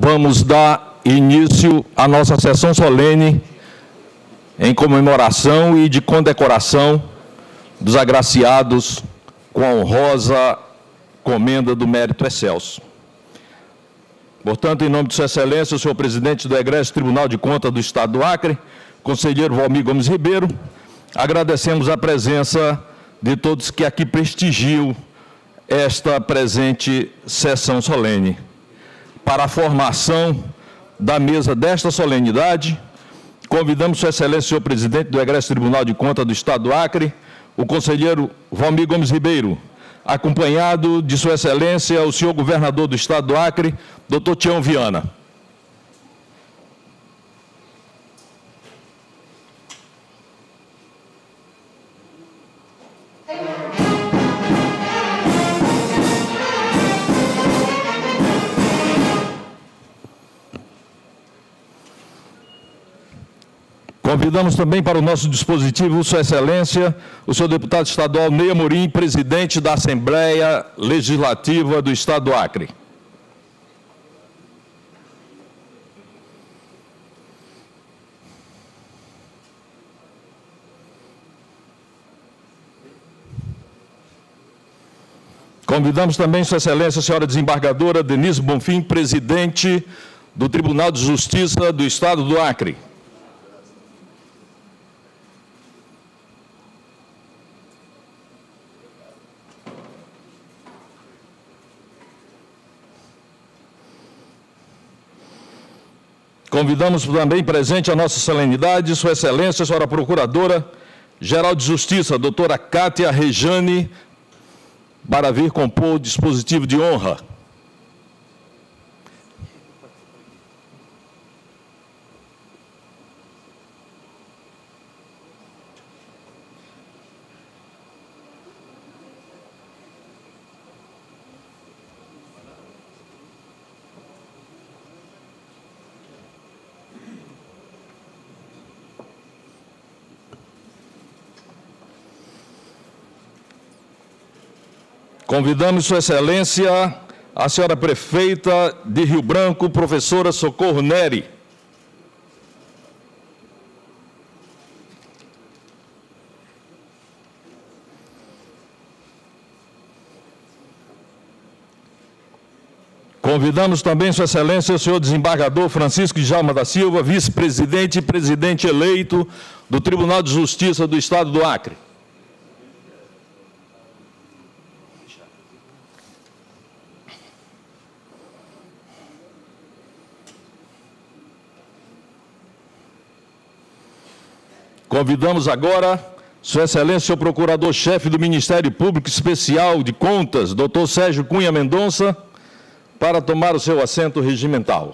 vamos dar início à nossa sessão solene em comemoração e de condecoração dos agraciados com a honrosa comenda do Mérito Excelso. Portanto, em nome de Sua Excelência, o senhor presidente do Egrégio Tribunal de Contas do Estado do Acre, conselheiro Valmir Gomes Ribeiro, agradecemos a presença de todos que aqui prestigiam esta presente sessão solene. Para a formação da mesa desta solenidade, convidamos Sua Excelência, senhor presidente do Egrégio Tribunal de Contas do Estado do Acre, o conselheiro Valmir Gomes Ribeiro, acompanhado de Sua Excelência, o senhor governador do Estado do Acre, doutor Tião Viana. Convidamos também para o nosso dispositivo, Sua Excelência, o senhor deputado estadual Ney Amorim, presidente da Assembleia Legislativa do Estado do Acre. Convidamos também Sua Excelência, a senhora desembargadora Denise Bonfim, presidente do Tribunal de Justiça do Estado do Acre. Convidamos também presente a nossa solenidade, Sua Excelência, a senhora Procuradora-Geral de Justiça, doutora Cátia Rejane, para vir compor o dispositivo de honra. Convidamos Sua Excelência, a senhora prefeita de Rio Branco, professora Socorro Neri. Convidamos também Sua Excelência, o senhor desembargador Francisco Djalma da Silva, vice-presidente e presidente eleito do Tribunal de Justiça do Estado do Acre. Convidamos agora Sua Excelência, o Procurador-Chefe do Ministério Público Especial de Contas, doutor Sérgio Cunha Mendonça, para tomar o seu assento regimental.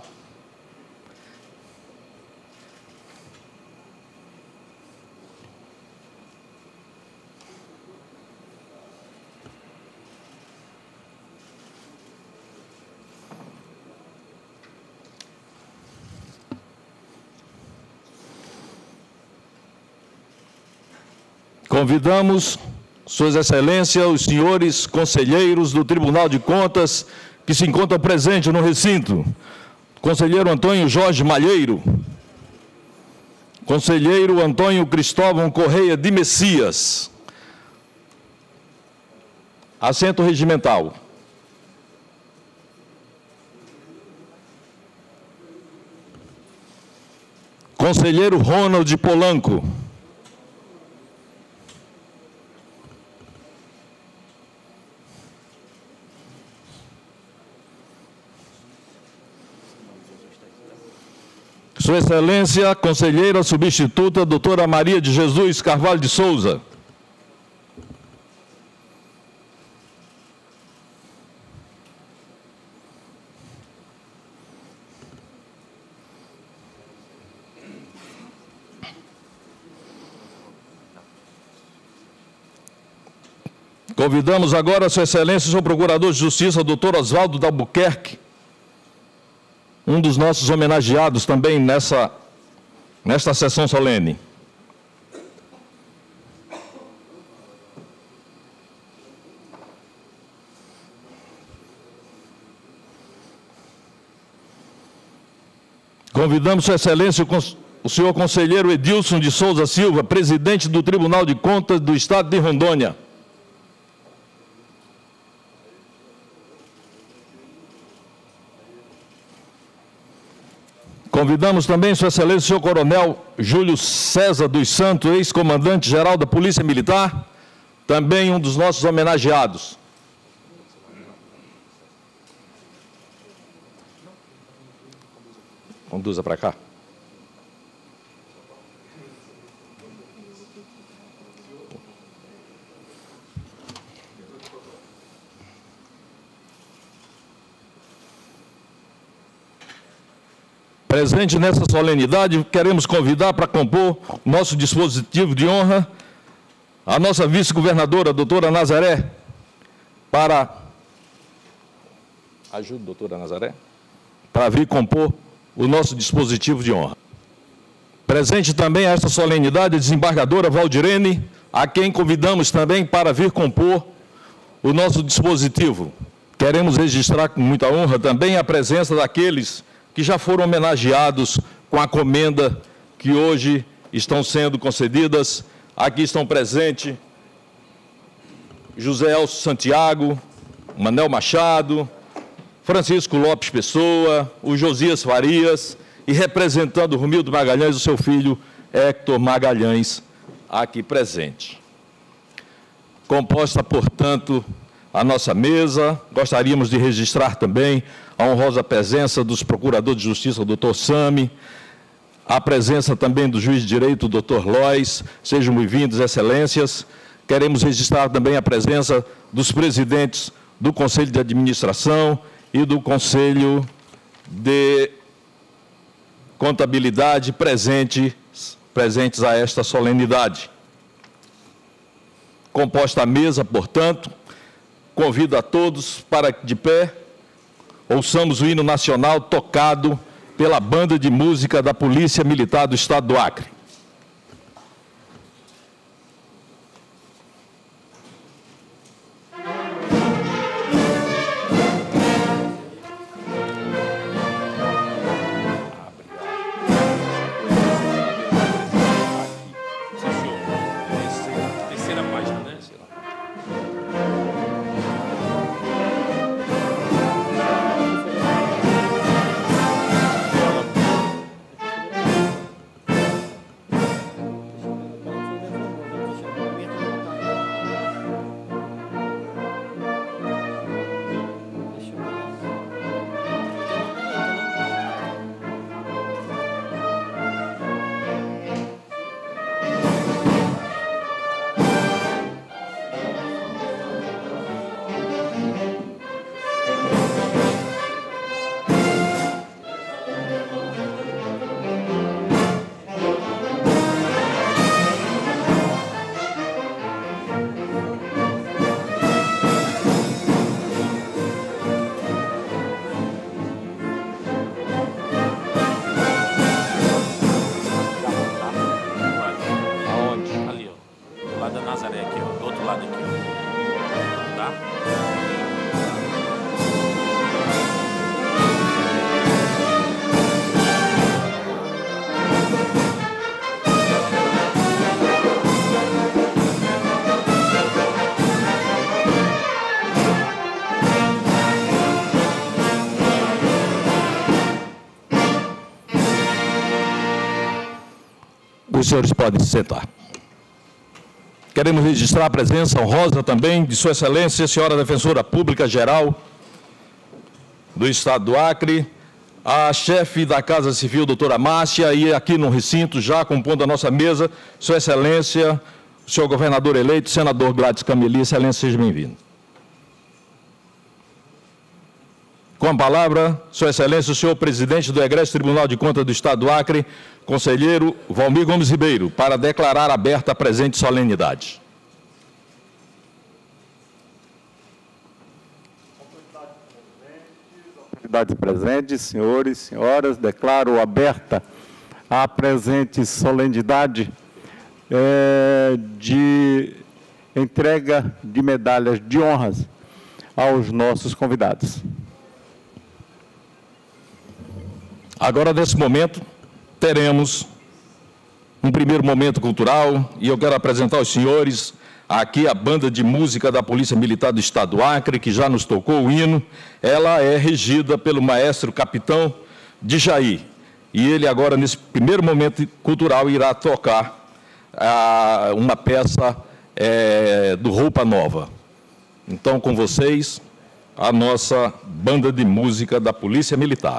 Convidamos, Suas Excelências, os senhores conselheiros do Tribunal de Contas que se encontram presentes no recinto. Conselheiro Antônio Jorge Malheiro. Conselheiro Antônio Cristóvão Correia de Messias. Assento regimental. Conselheiro Ronald Polanco. Sua Excelência, conselheira substituta, doutora Maria de Jesus Carvalho de Souza. Convidamos agora Sua Excelência, o senhor Procurador de Justiça, doutor Oswaldo de Albuquerque, um dos nossos homenageados também nesta sessão solene. Convidamos Sua Excelência o senhor conselheiro Edilson de Souza Silva, presidente do Tribunal de Contas do Estado de Rondônia. Convidamos também Sua Excelência o senhor Coronel Júlio César dos Santos, ex-comandante-geral da Polícia Militar, também um dos nossos homenageados. Conduza para cá. Presente nessa solenidade, queremos convidar para compor nosso dispositivo de honra a nossa vice-governadora, doutora Nazaré, para... Ajude, doutora Nazaré, para vir compor o nosso dispositivo de honra. Presente também a esta solenidade a desembargadora Valdirene, a quem convidamos também para vir compor o nosso dispositivo. Queremos registrar com muita honra também a presença daqueles que já foram homenageados com a comenda que hoje estão sendo concedidas. Aqui estão presentes José Elcio Santiago, Manel Machado, Francisco Lopes Pessoa, o Josias Farias, e representando o Romildo Magalhães, o seu filho Hector Magalhães, aqui presente. Composta, portanto, a nossa mesa, gostaríamos de registrar também a honrosa presença dos procuradores de justiça, o doutor Sami, a presença também do juiz de direito, o doutor Lois. Sejam bem-vindos, excelências. Queremos registrar também a presença dos presidentes do Conselho de Administração e do Conselho de Contabilidade presentes a esta solenidade. Composta a mesa, portanto, convido a todos para que, de pé, ouçamos o hino nacional tocado pela Banda de Música da Polícia Militar do Estado do Acre. Os senhores podem se sentar. Queremos registrar a presença honrosa também de Sua Excelência, a Senhora Defensora Pública Geral do Estado do Acre, a chefe da Casa Civil, doutora Márcia, e aqui no recinto, já compondo a nossa mesa, Sua Excelência, o senhor governador eleito, senador Gladys Cameli. Excelência, seja bem-vindo. Com a palavra, Sua Excelência, o senhor presidente do Egresso Tribunal de Contas do Estado do Acre, conselheiro Valmir Gomes Ribeiro, para declarar aberta a presente solenidade. Autoridades presentes, senhores e senhoras, declaro aberta a presente solenidade de entrega de medalhas de honras aos nossos convidados. Agora, nesse momento, teremos um primeiro momento cultural e eu quero apresentar aos senhores aqui a banda de música da Polícia Militar do Estado do Acre, que já nos tocou o hino. Ela é regida pelo maestro capitão Djaí. E ele agora, nesse primeiro momento cultural, irá tocar uma peça do Roupa Nova. Então, com vocês, a nossa banda de música da Polícia Militar.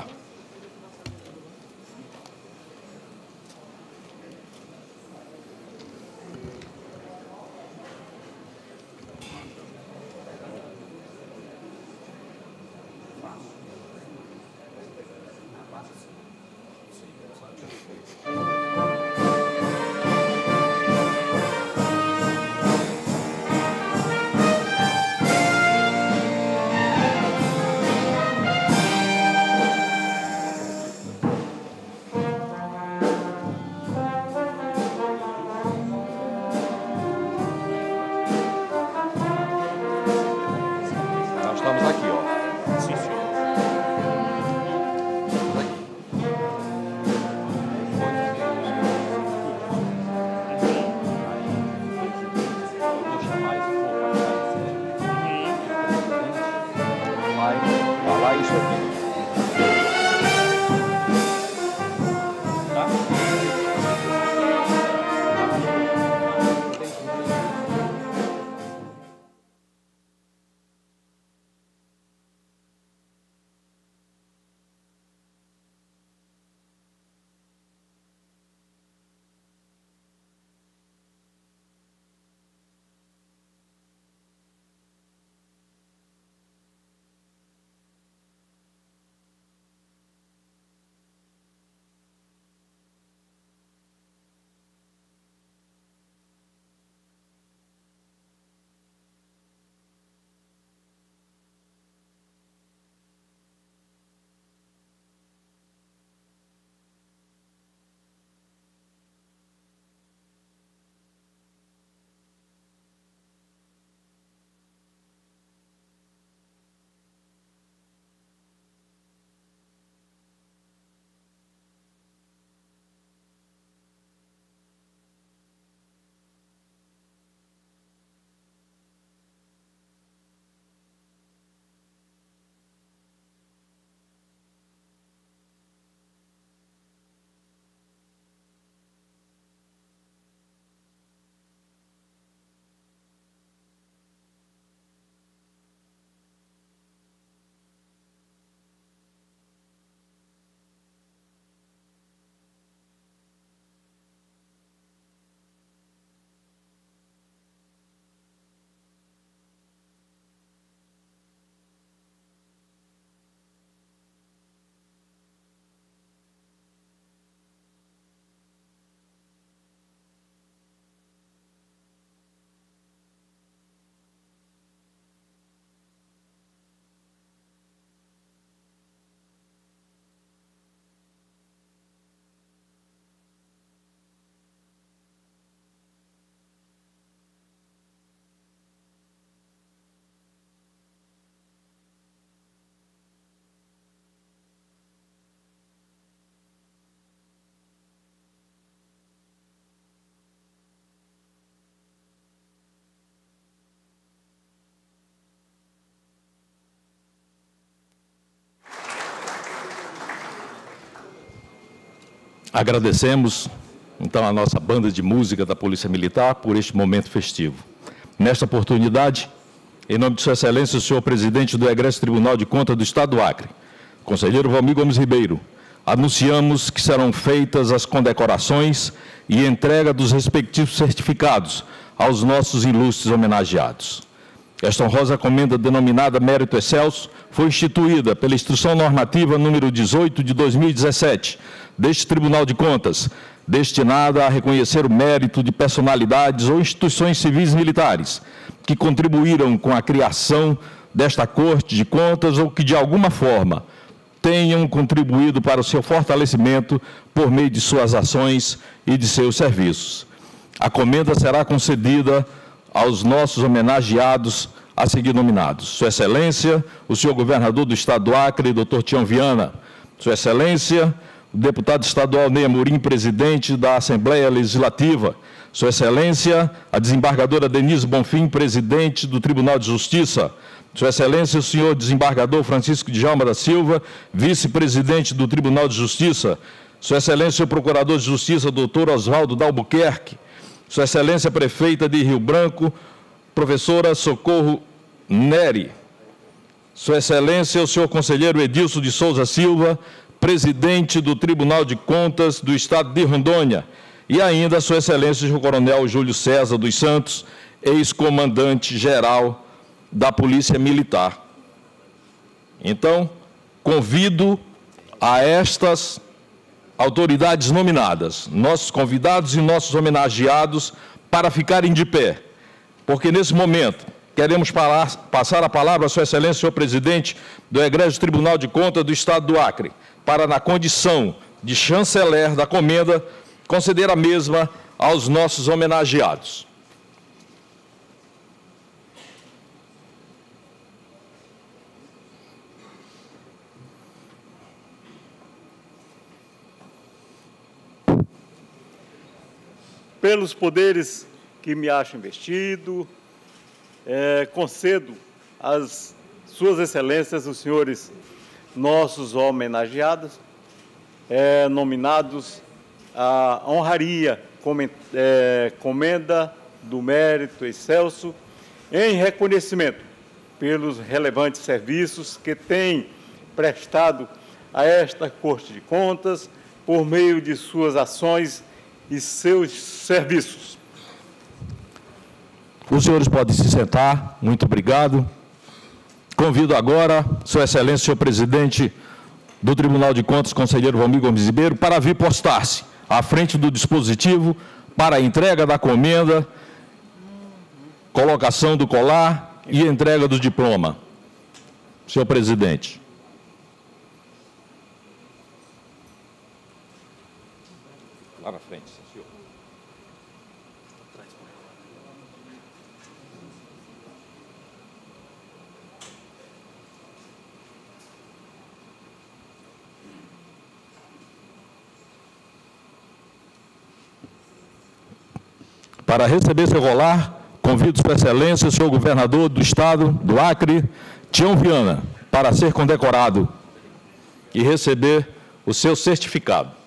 Agradecemos, então, a nossa banda de música da Polícia Militar por este momento festivo. Nesta oportunidade, em nome de Sua Excelência, o senhor presidente do Egresso Tribunal de Contas do Estado do Acre, conselheiro Valmir Gomes Ribeiro, anunciamos que serão feitas as condecorações e entrega dos respectivos certificados aos nossos ilustres homenageados. Esta honrosa comenda, denominada Mérito Excelso, foi instituída pela Instrução Normativa número 18 de 2017, deste Tribunal de Contas, destinada a reconhecer o mérito de personalidades ou instituições civis militares que contribuíram com a criação desta Corte de Contas ou que, de alguma forma, tenham contribuído para o seu fortalecimento por meio de suas ações e de seus serviços. A comenda será concedida aos nossos homenageados a seguir nominados. Sua Excelência, o senhor governador do Estado do Acre, Dr. Tião Viana, Sua Excelência, o deputado estadual Ney Amorim, presidente da Assembleia Legislativa. Sua Excelência, a desembargadora Denise Bonfim, presidente do Tribunal de Justiça. Sua Excelência, o senhor desembargador Francisco Djalma da Silva, vice-presidente do Tribunal de Justiça. Sua Excelência, o procurador de Justiça, doutor Oswaldo Dalbuquerque. Sua Excelência, prefeita de Rio Branco, professora Socorro Neri. Sua Excelência, o senhor conselheiro Edilson de Souza Silva, presidente do Tribunal de Contas do Estado de Rondônia. E ainda Sua Excelência, o coronel Júlio César dos Santos, ex-comandante-geral da Polícia Militar. Então, convido a estas autoridades nominadas, nossos convidados e nossos homenageados, para ficarem de pé, porque nesse momento queremos passar a palavra a Sua Excelência, senhor presidente do Egrégio Tribunal de Contas do Estado do Acre, para, na condição de chanceler da comenda, conceder a mesma aos nossos homenageados. Pelos poderes que me acho investido, concedo às Suas Excelências, os senhores nossos homenageados, nominados à honraria, comenda do mérito excelso, em reconhecimento pelos relevantes serviços que têm prestado a esta Corte de Contas por meio de suas ações e seus serviços. Os senhores podem se sentar. Muito obrigado. Convido agora Sua Excelência, senhor presidente do Tribunal de Contas, conselheiro Valmir Gomes Ribeiro, para vir postar-se à frente do dispositivo para a entrega da comenda, colocação do colar e entrega do diploma. Senhor presidente. Lá na frente, senhor. Para receber seu colar, convido Sua Excelência, o senhor governador do Estado do Acre, Tião Viana, para ser condecorado e receber o seu certificado.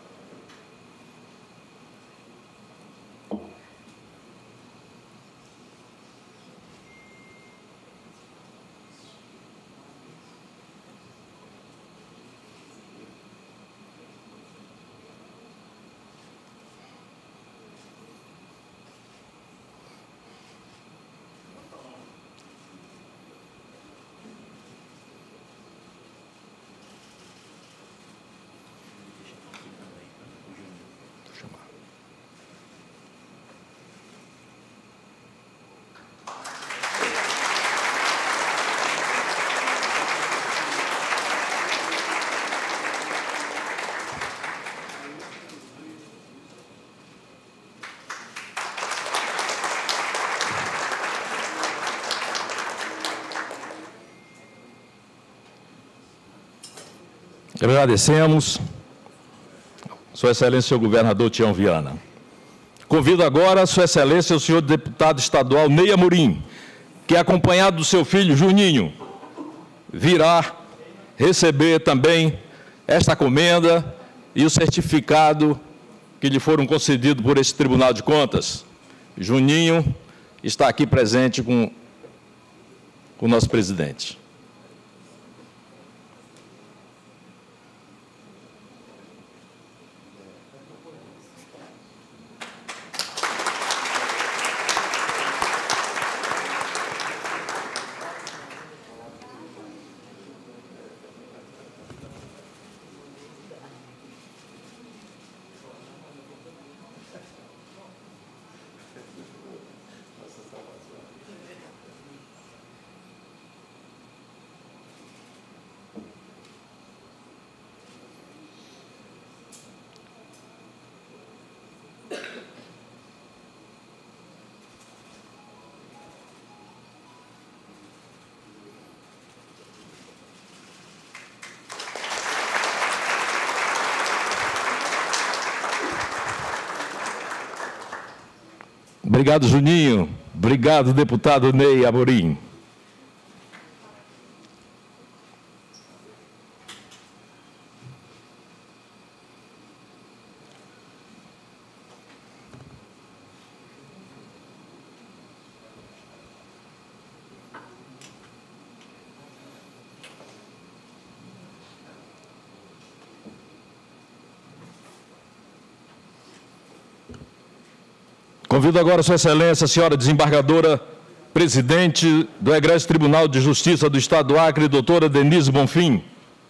Agradecemos, Sua Excelência, senhor governador Tião Viana. Convido agora Sua Excelência, o senhor deputado estadual Ney Amorim, que, acompanhado do seu filho Juninho, virá receber também esta comenda e o certificado que lhe foram concedidos por esse Tribunal de Contas. Juninho está aqui presente com o nosso presidente. Obrigado, Juninho. Obrigado, deputado Ney Amorim. Convido agora Sua Excelência, a senhora desembargadora, presidente do Egrégio Tribunal de Justiça do Estado do Acre, doutora Denise Bonfim.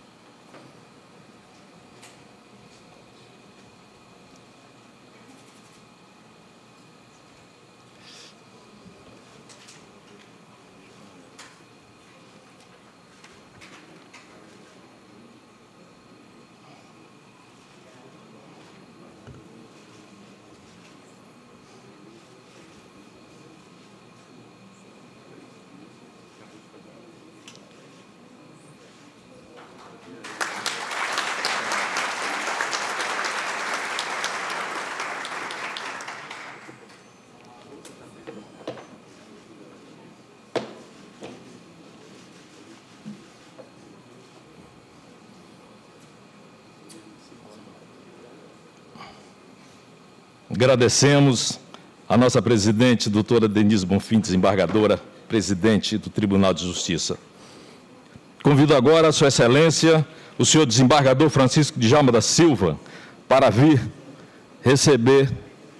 Agradecemos a nossa presidente, doutora Denise Bonfim, desembargadora, presidente do Tribunal de Justiça. Convido agora a Sua Excelência, o senhor desembargador Francisco Djalma da Silva, para vir receber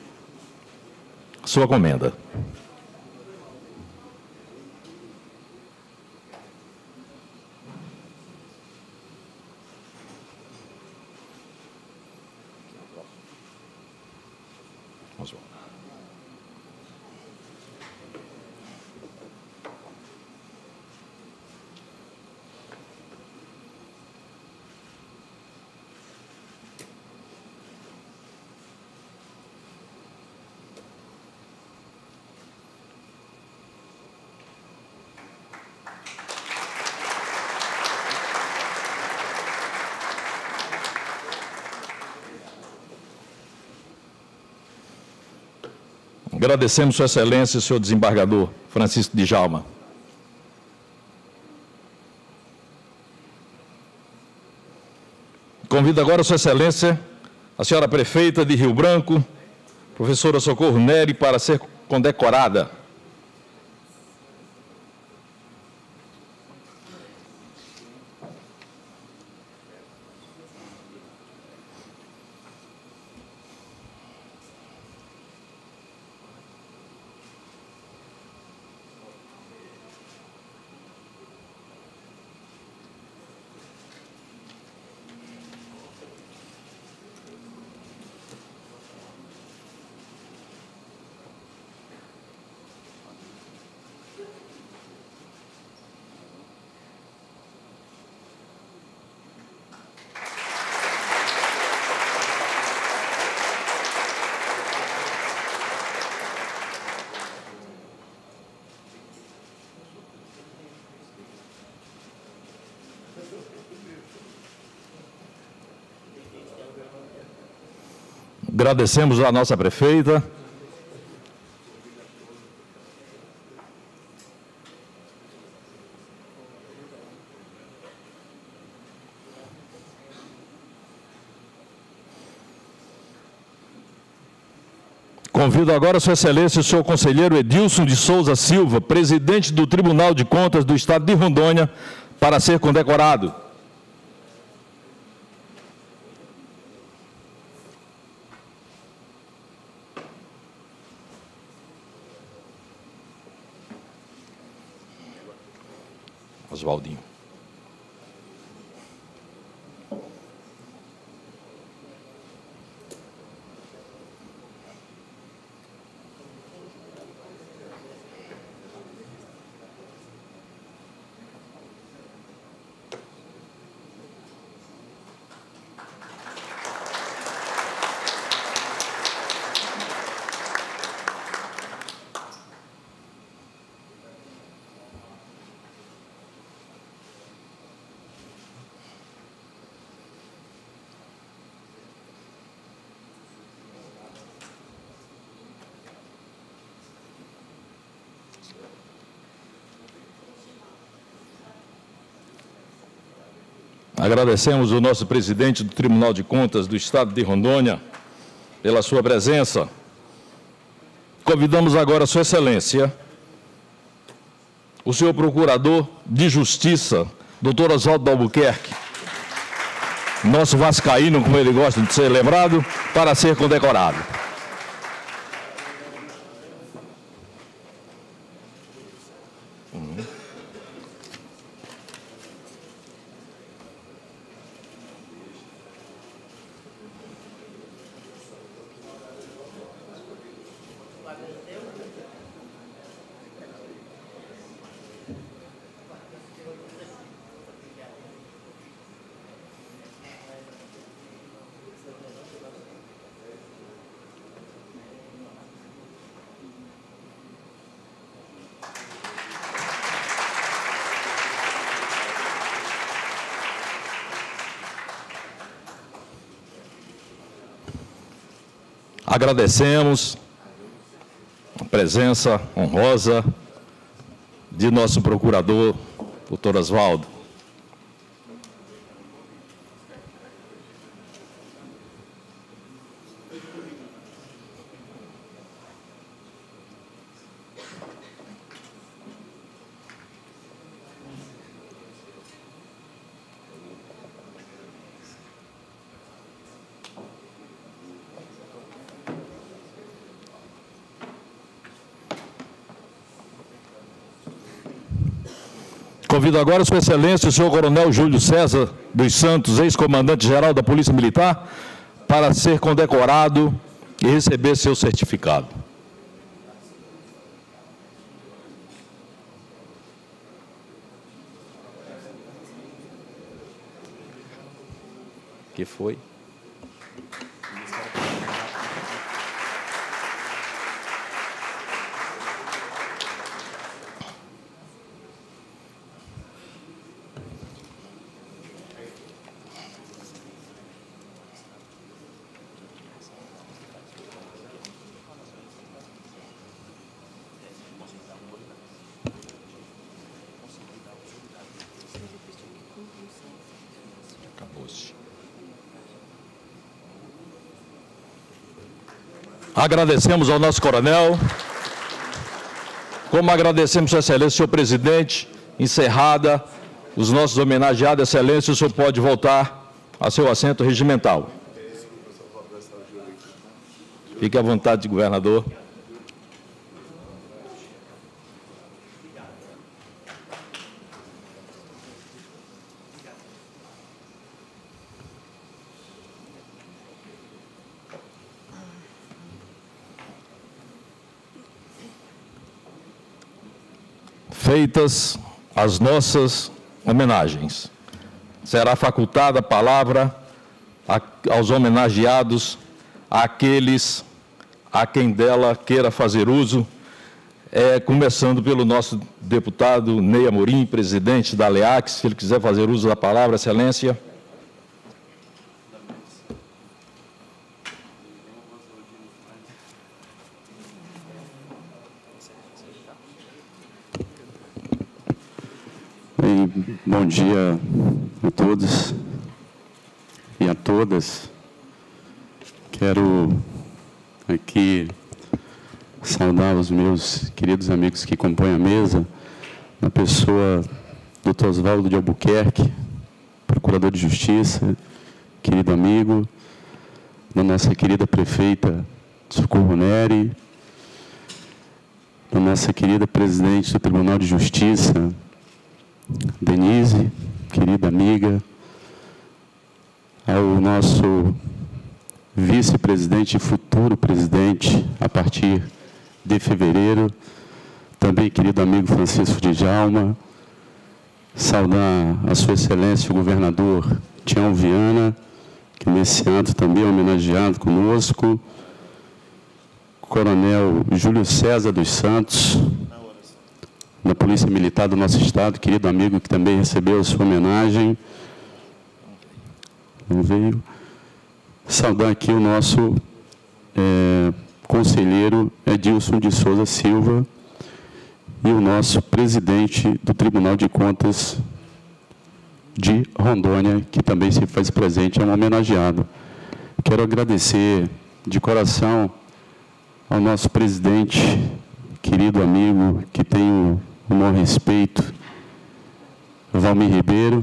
sua comenda. Agradecemos Sua Excelência, o senhor desembargador Francisco Djalma. Convido agora Sua Excelência, a senhora prefeita de Rio Branco, professora Socorro Neri, para ser condecorada. Agradecemos a nossa prefeita. Convido agora Sua Excelência, o senhor conselheiro Edilson de Souza Silva, presidente do Tribunal de Contas do Estado de Rondônia, para ser condecorado. Oswaldinho. Agradecemos o nosso presidente do Tribunal de Contas do Estado de Rondônia pela sua presença. Convidamos agora Sua Excelência, o senhor Procurador de Justiça, doutor Oswaldo de Albuquerque, nosso vascaíno, como ele gosta de ser lembrado, para ser condecorado. Agradecemos a presença honrosa de nosso procurador, doutor Oswaldo. Convido agora Sua Excelência, o senhor Coronel Júlio César dos Santos, ex-comandante-geral da Polícia Militar, para ser condecorado e receber seu certificado. Que foi? Agradecemos ao nosso coronel, como agradecemos, Sua Excelência, senhor presidente. Encerrada os nossos homenageados, Excelência, o senhor pode voltar a seu assento regimental. Fique à vontade, governador. Feitas as nossas homenagens, será facultada a palavra aos homenageados, àqueles a quem dela queira fazer uso, começando pelo nosso deputado Ney Amorim, presidente da ALEAX, se ele quiser fazer uso da palavra, Excelência. Bom dia a todos e a todas. Quero aqui saudar os meus queridos amigos que compõem a mesa, na pessoa do Dr. Oswaldo de Albuquerque, procurador de Justiça, querido amigo, da nossa querida prefeita Socorro Neri, da nossa querida presidente do Tribunal de Justiça, Denise, querida amiga, ao nosso vice-presidente e futuro presidente, a partir de fevereiro, também querido amigo Francisco de Djalma, saudar a Sua Excelência, o governador Tião Viana, que nesse ano também é homenageado conosco, Coronel Júlio César dos Santos, da Polícia Militar do nosso Estado, querido amigo que também recebeu a sua homenagem. Não veio. Saudar aqui o nosso conselheiro Edilson de Souza Silva e o nosso presidente do Tribunal de Contas de Rondônia, que também se faz presente, é um homenageado. Quero agradecer de coração ao nosso presidente, querido amigo, que tenho o maior respeito, Valmir Ribeiro,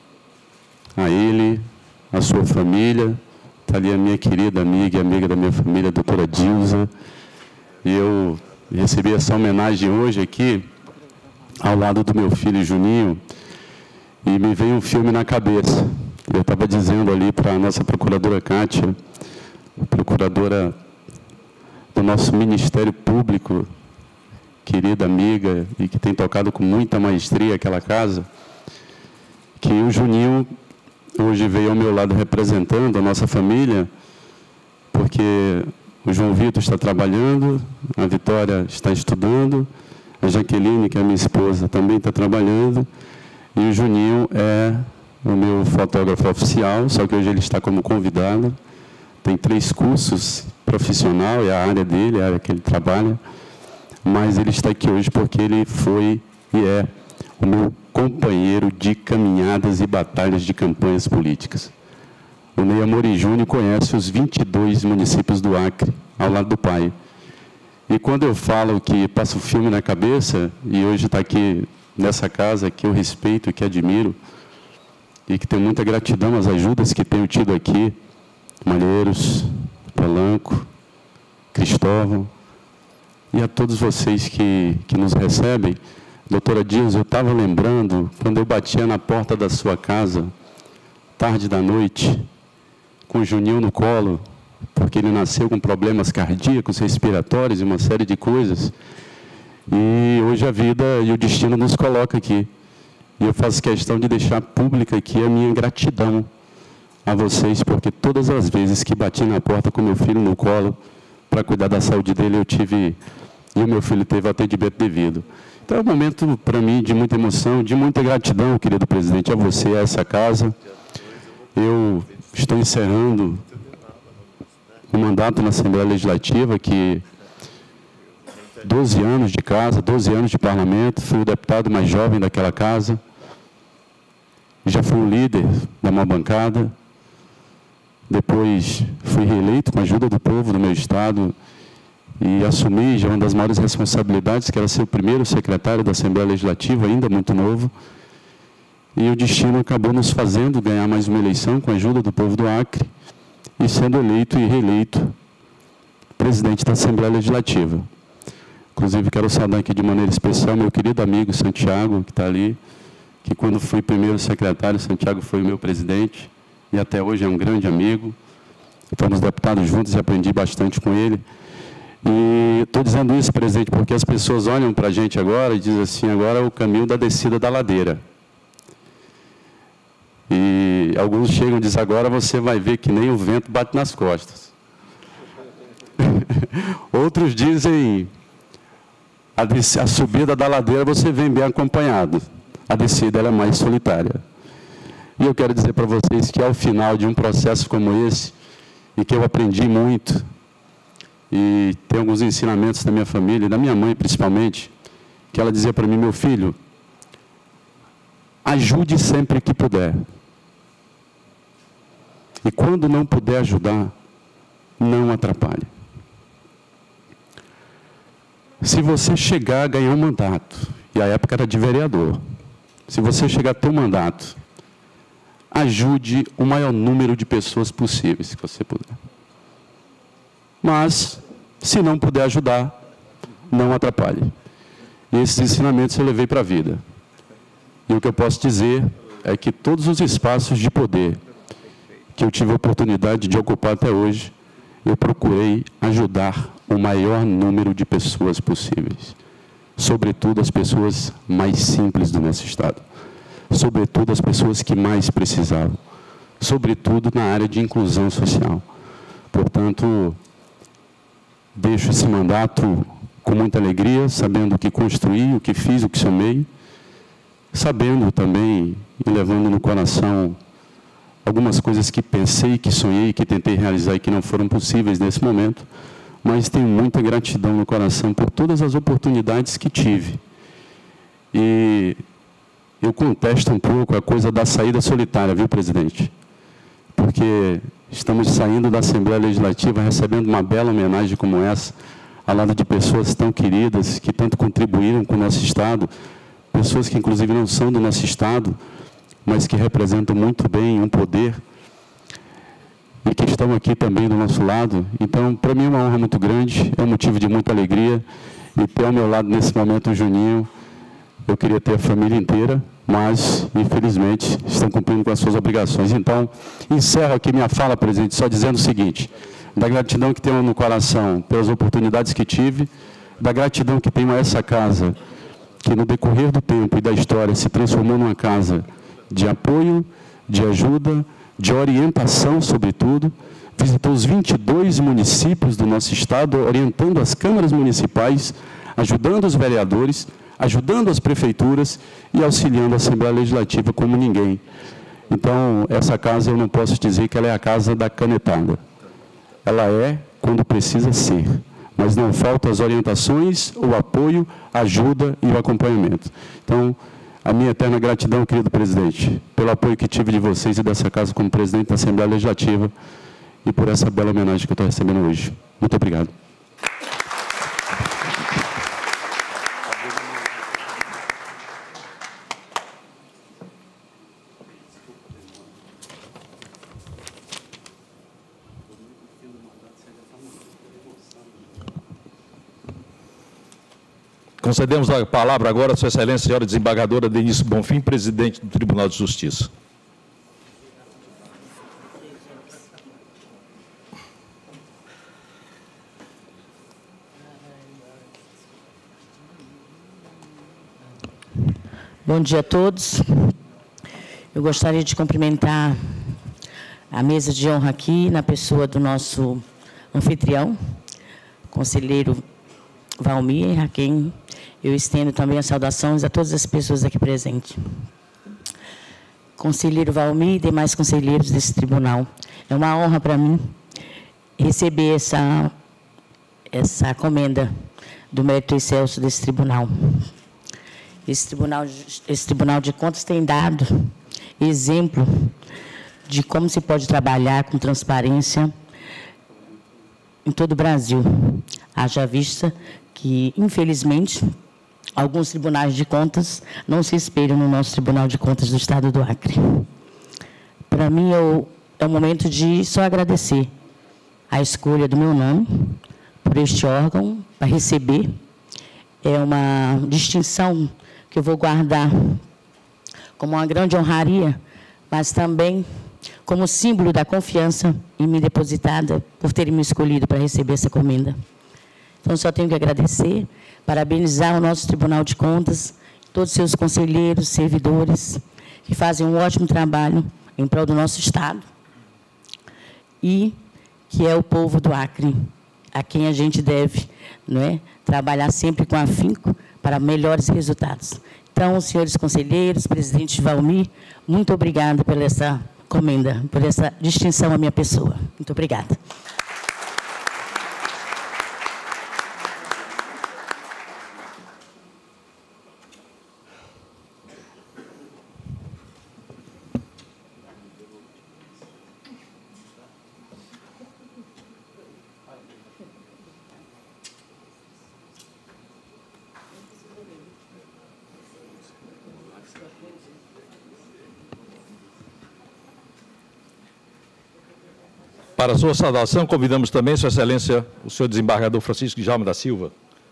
a ele, a sua família. Está ali a minha querida amiga e amiga da minha família, a doutora Dilza. E eu recebi essa homenagem hoje aqui, ao lado do meu filho Juninho, e me veio um filme na cabeça. Eu estava dizendo ali para a nossa procuradora Kátia, procuradora do nosso Ministério Público, querida amiga, e que tem tocado com muita maestria aquela casa, que o Juninho hoje veio ao meu lado representando a nossa família, porque o João Vitor está trabalhando, a Vitória está estudando, a Jaqueline, que é minha esposa, também está trabalhando, e o Juninho é o meu fotógrafo oficial, só que hoje ele está como convidado. Tem 3 cursos profissional, é a área dele, é a área que ele trabalha, mas ele está aqui hoje porque ele foi e é o meu companheiro de caminhadas e batalhas de campanhas políticas. O Ney Amorim Júnior conhece os 22 municípios do Acre, ao lado do pai. E quando eu falo que passa o filme na cabeça, e hoje está aqui nessa casa, que eu respeito e que admiro, e que tenho muita gratidão às ajudas que tenho tido aqui, Malheiros, Polanco, Cristóvão, e a todos vocês que nos recebem. Doutora Dias, eu estava lembrando, quando eu batia na porta da sua casa, tarde da noite, com o Juninho no colo, porque ele nasceu com problemas cardíacos, respiratórios e uma série de coisas. E hoje a vida e o destino nos coloca aqui. E eu faço questão de deixar pública aqui a minha gratidão a vocês, porque todas as vezes que bati na porta com meu filho no colo, para cuidar da saúde dele, eu tive, e o meu filho teve o atendimento devido. Então é um momento, para mim, de muita emoção, de muita gratidão, querido presidente, a você, a essa casa. Eu estou encerrando um mandato na Assembleia Legislativa, que 12 anos de casa, 12 anos de parlamento, fui o deputado mais jovem daquela casa, já fui o líder da uma bancada, depois fui reeleito com a ajuda do povo do meu estado e assumi já uma das maiores responsabilidades, que era ser o primeiro secretário da Assembleia Legislativa, ainda muito novo, e o destino acabou nos fazendo ganhar mais uma eleição com a ajuda do povo do Acre e sendo eleito e reeleito presidente da Assembleia Legislativa. Inclusive, quero saudar aqui de maneira especial meu querido amigo Santiago, que está ali, que quando fui primeiro secretário, Santiago foi o meu presidente, e até hoje é um grande amigo. Fomos deputados juntos e aprendi bastante com ele. E estou dizendo isso, presidente, porque as pessoas olham para a gente agora e dizem assim, agora é o caminho da descida da ladeira. E alguns chegam e dizem, agora você vai ver que nem o vento bate nas costas. Outros dizem, a subida da ladeira você vem bem acompanhado, a descida ela é mais solitária. E eu quero dizer para vocês que ao final de um processo como esse, e que eu aprendi muito, e tem alguns ensinamentos da minha família, da minha mãe principalmente, que ela dizia para mim, meu filho, ajude sempre que puder. E quando não puder ajudar, não atrapalhe. Se você chegar a ganhar um mandato, e a época era de vereador, se você chegar a ter um mandato, ajude o maior número de pessoas possíveis, que você puder. Mas, se não puder ajudar, não atrapalhe. E esses ensinamentos eu levei para a vida. E o que eu posso dizer é que todos os espaços de poder que eu tive a oportunidade de ocupar até hoje, eu procurei ajudar o maior número de pessoas possíveis. Sobretudo as pessoas mais simples do nosso estado. Sobretudo as pessoas que mais precisavam. Sobretudo na área de inclusão social. Portanto, deixo esse mandato com muita alegria, sabendo o que construí, o que fiz, o que somei, sabendo também e levando no coração algumas coisas que pensei, que sonhei, que tentei realizar e que não foram possíveis nesse momento, mas tenho muita gratidão no coração por todas as oportunidades que tive. E eu contesto um pouco a coisa da saída solitária, viu, presidente? Porque estamos saindo da Assembleia Legislativa recebendo uma bela homenagem como essa, ao lado de pessoas tão queridas, que tanto contribuíram com o nosso Estado, pessoas que, inclusive, não são do nosso Estado, mas que representam muito bem um poder e que estão aqui também do nosso lado. Então, para mim é uma honra muito grande, é um motivo de muita alegria, e ter ao meu lado, nesse momento, o Juninho. Eu queria ter a família inteira, mas, infelizmente, estão cumprindo com as suas obrigações. Então, encerro aqui minha fala, presidente, só dizendo o seguinte: da gratidão que tenho no coração pelas oportunidades que tive, da gratidão que tenho a essa casa, que no decorrer do tempo e da história se transformou numa casa de apoio, de ajuda, de orientação, sobretudo. Visitou os 22 municípios do nosso Estado, orientando as câmaras municipais, ajudando os vereadores, ajudando as prefeituras e auxiliando a Assembleia Legislativa como ninguém. Então, essa casa, eu não posso dizer que ela é a casa da canetada. Ela é quando precisa ser, mas não faltam as orientações, o apoio, a ajuda e o acompanhamento. Então, a minha eterna gratidão, querido presidente, pelo apoio que tive de vocês e dessa casa como presidente da Assembleia Legislativa e por essa bela homenagem que eu estou recebendo hoje. Muito obrigado. Concedemos a palavra agora a Sua Excelência, senhora desembargadora Denise Bonfim, presidente do Tribunal de Justiça. Bom dia a todos. Eu gostaria de cumprimentar a mesa de honra aqui, na pessoa do nosso anfitrião, conselheiro Valmir, a quem eu estendo também as saudações a todas as pessoas aqui presentes. Conselheiro Valmir e demais conselheiros desse tribunal, é uma honra para mim receber essa comenda do mérito excelso desse tribunal. Esse tribunal de Contas tem dado exemplo de como se pode trabalhar com transparência em todo o Brasil. Haja vista que, infelizmente, alguns tribunais de contas não se espelham no nosso Tribunal de Contas do Estado do Acre. Para mim, é um momento de só agradecer a escolha do meu nome por este órgão, para receber. É uma distinção que eu vou guardar como uma grande honraria, mas também como símbolo da confiança em mim depositada por terem me escolhido para receber essa comenda. Então, só tenho que agradecer, parabenizar o nosso Tribunal de Contas, todos os seus conselheiros, servidores, que fazem um ótimo trabalho em prol do nosso Estado, e que é o povo do Acre, a quem a gente deve, não é, trabalhar sempre com afinco para melhores resultados. Então, senhores conselheiros, presidente Valmir, muito obrigada por essa comenda, por essa distinção à minha pessoa. Muito obrigada. Para a sua saudação, convidamos também, Sua Excelência, o senhor desembargador Francisco Djalma da Silva.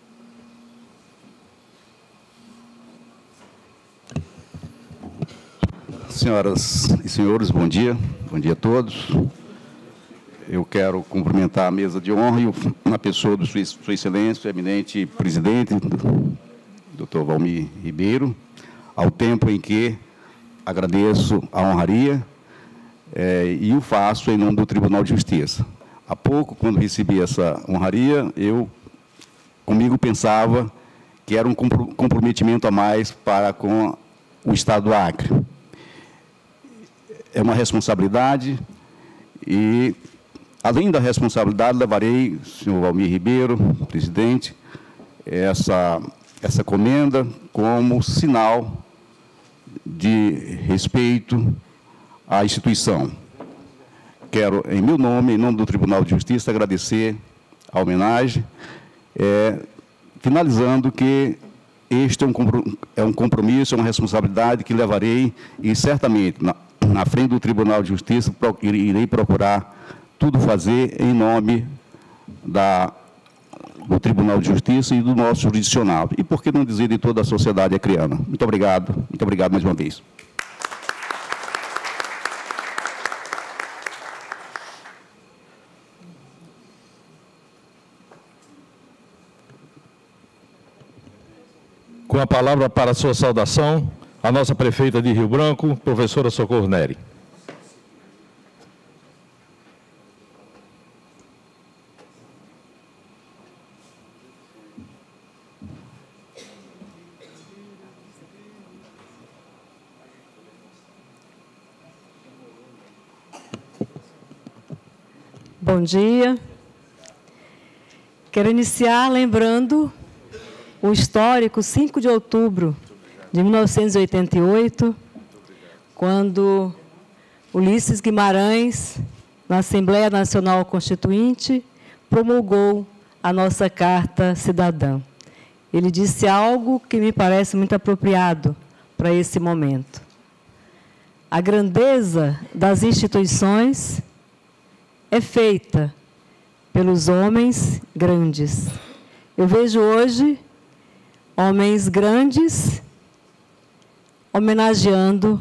Senhoras e senhores, bom dia a todos. Eu quero cumprimentar a mesa de honra e na pessoa do Sua Excelência, o eminente presidente, Dr. Valmir Ribeiro, ao tempo em que agradeço a honraria e o faço em nome do Tribunal de Justiça. Há pouco, quando recebi essa honraria, eu comigo pensava que era um comprometimento a mais para com o Estado do Acre. É uma responsabilidade e, além da responsabilidade, levarei, senhor Valmir Ribeiro, presidente, essa comenda como sinal de respeito à instituição. Quero, em meu nome, em nome do Tribunal de Justiça, agradecer a homenagem, finalizando que este é um compromisso, é uma responsabilidade que levarei e, certamente, na frente do Tribunal de Justiça, irei procurar tudo fazer em nome do Tribunal de Justiça e do nosso jurisdicional. E, por que não dizer, de toda a sociedade acreana. Muito obrigado mais uma vez. Com a palavra para a sua saudação, a nossa prefeita de Rio Branco, professora Socorro Neri. Bom dia. Quero iniciar lembrando o histórico 5 de outubro de 1988, quando Ulisses Guimarães, na Assembleia Nacional Constituinte, promulgou a nossa Carta Cidadã. Ele disse algo que me parece muito apropriado para esse momento. A grandeza das instituições é feita pelos homens grandes. Eu vejo hoje homens grandes homenageando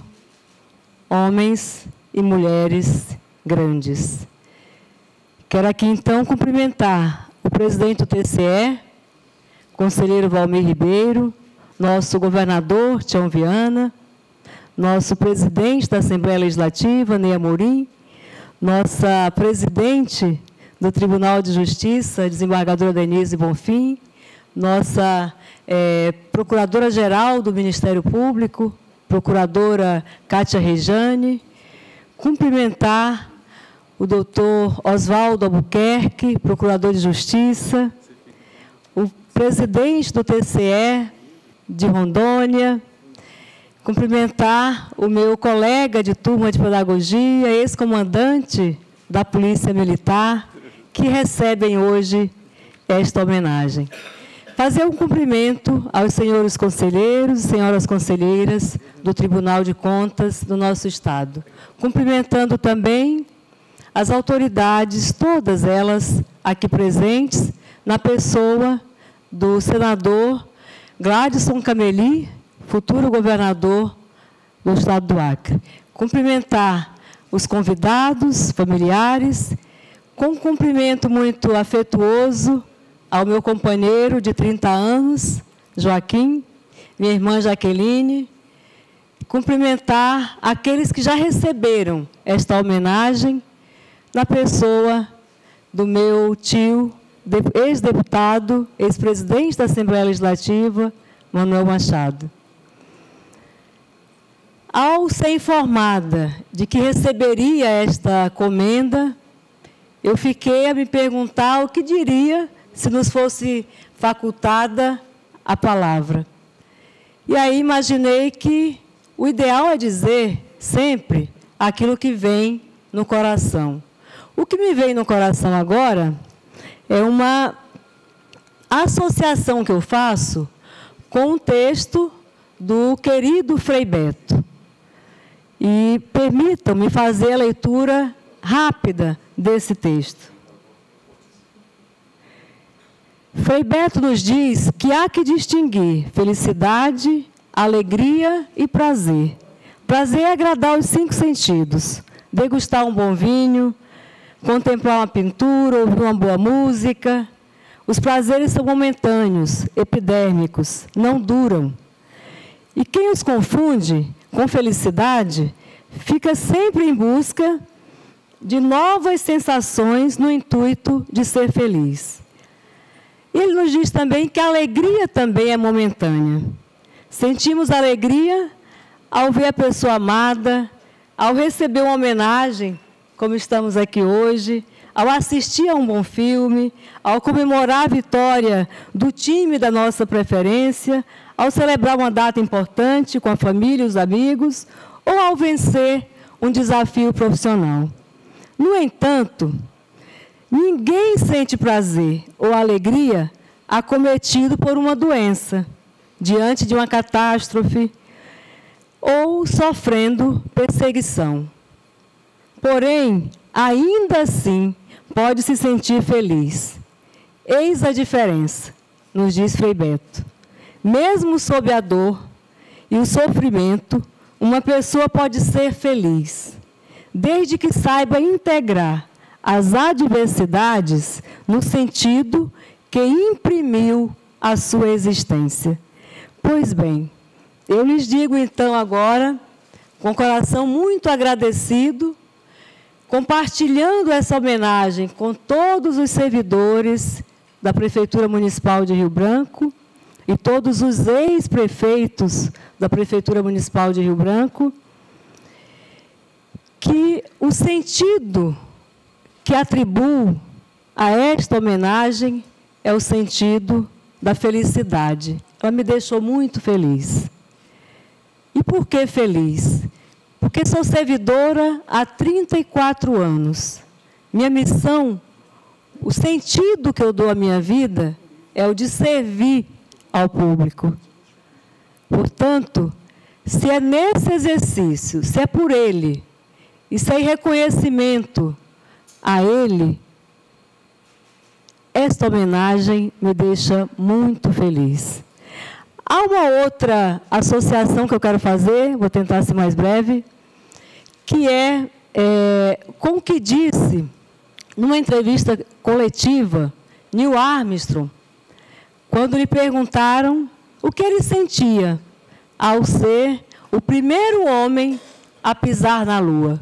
homens e mulheres grandes. Quero aqui, então, cumprimentar o presidente do TCE, conselheiro Valmir Ribeiro, nosso governador, Tião Viana, nosso presidente da Assembleia Legislativa, Ney Amorim, nossa presidente do Tribunal de Justiça, desembargadora Denise Bonfim, nossa procuradora-geral do Ministério Público, procuradora Cátia Rejane, cumprimentar o doutor Oswaldo Albuquerque, procurador de Justiça, o presidente do TCE de Rondônia, cumprimentar o meu colega de turma de pedagogia, ex-comandante da Polícia Militar, que recebem hoje esta homenagem. Fazer um cumprimento aos senhores conselheiros e senhoras conselheiras do Tribunal de Contas do nosso Estado. Cumprimentando também as autoridades, todas elas aqui presentes, na pessoa do senador Gladson Cameli, futuro governador do Estado do Acre. Cumprimentar os convidados, familiares, com um cumprimento muito afetuoso ao meu companheiro de 30 anos, Joaquim, minha irmã Jaqueline, cumprimentar aqueles que já receberam esta homenagem, na pessoa do meu tio, ex-deputado, ex-presidente da Assembleia Legislativa, Manuel Machado. Ao ser informada de que receberia esta comenda, eu fiquei a me perguntar o que diria se nos fosse facultada a palavra. E aí imaginei que o ideal é dizer sempre aquilo que vem no coração. O que me vem no coração agora é uma associação que eu faço com o texto do querido Frei Beto. E permitam-me fazer a leitura rápida desse texto. Frei Beto nos diz que há que distinguir felicidade, alegria e prazer. Prazer é agradar os 5 sentidos, degustar um bom vinho, contemplar uma pintura, ouvir uma boa música. Os prazeres são momentâneos, epidérmicos, não duram. E quem os confunde com felicidade fica sempre em busca de novas sensações no intuito de ser feliz. Ele nos diz também que a alegria também é momentânea. Sentimos alegria ao ver a pessoa amada, ao receber uma homenagem, como estamos aqui hoje, ao assistir a um bom filme, ao comemorar a vitória do time da nossa preferência, ao celebrar uma data importante com a família e os amigos, ou ao vencer um desafio profissional. No entanto, ninguém sente prazer ou alegria acometido por uma doença, diante de uma catástrofe ou sofrendo perseguição. Porém, ainda assim, pode se sentir feliz. Eis a diferença, nos diz Frei Beto. Mesmo sob a dor e o sofrimento, uma pessoa pode ser feliz, desde que saiba integrar as adversidades no sentido que imprimiu a sua existência. Pois bem, eu lhes digo então agora, com o coração muito agradecido, compartilhando essa homenagem com todos os servidores da Prefeitura Municipal de Rio Branco e todos os ex-prefeitos da Prefeitura Municipal de Rio Branco, que o sentido que atribuo a esta homenagem é o sentido da felicidade. Ela me deixou muito feliz. E por que feliz? Porque sou servidora há 34 anos. Minha missão, o sentido que eu dou à minha vida é o de servir ao público. Portanto, se é nesse exercício, se é por ele, e se é em reconhecimento a ele, esta homenagem me deixa muito feliz. Há uma outra associação que eu quero fazer, vou tentar ser mais breve, que é com o que disse, numa entrevista coletiva, Neil Armstrong, quando lhe perguntaram o que ele sentia ao ser o primeiro homem a pisar na Lua.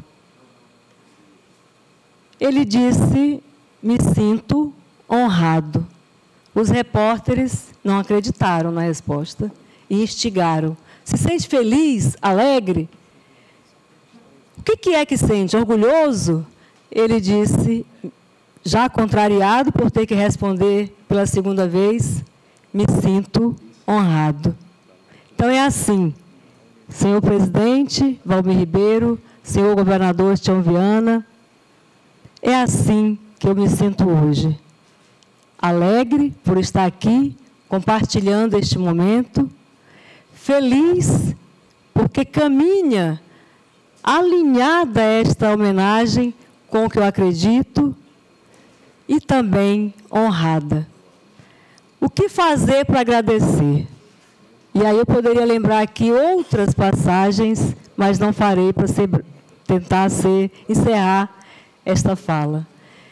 Ele disse, me sinto honrado. Os repórteres não acreditaram na resposta e instigaram. Se sente feliz, alegre? O que é que sente? Orgulhoso? Ele disse, já contrariado por ter que responder pela segunda vez, me sinto honrado. Então é assim, senhor presidente Valmir Ribeiro, senhor governador Tião Viana, é assim que eu me sinto hoje. Alegre por estar aqui, compartilhando este momento, feliz porque caminha alinhada esta homenagem com o que eu acredito e também honrada. O que fazer para agradecer? E aí eu poderia lembrar aqui outras passagens, mas não farei para encerrar esta fala.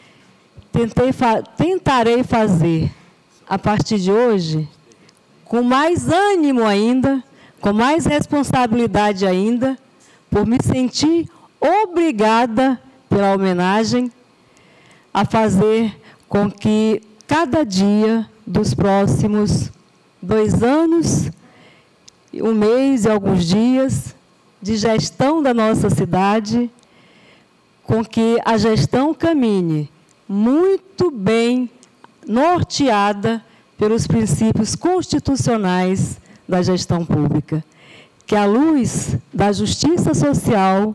Tentarei fazer, a partir de hoje, com mais ânimo ainda, com mais responsabilidade ainda, por me sentir obrigada pela homenagem a fazer com que cada dia dos próximos 2 anos, 1 mês e alguns dias de gestão da nossa cidade, com que a gestão caminhe muito bem norteada pelos princípios constitucionais da gestão pública. Que a luz da justiça social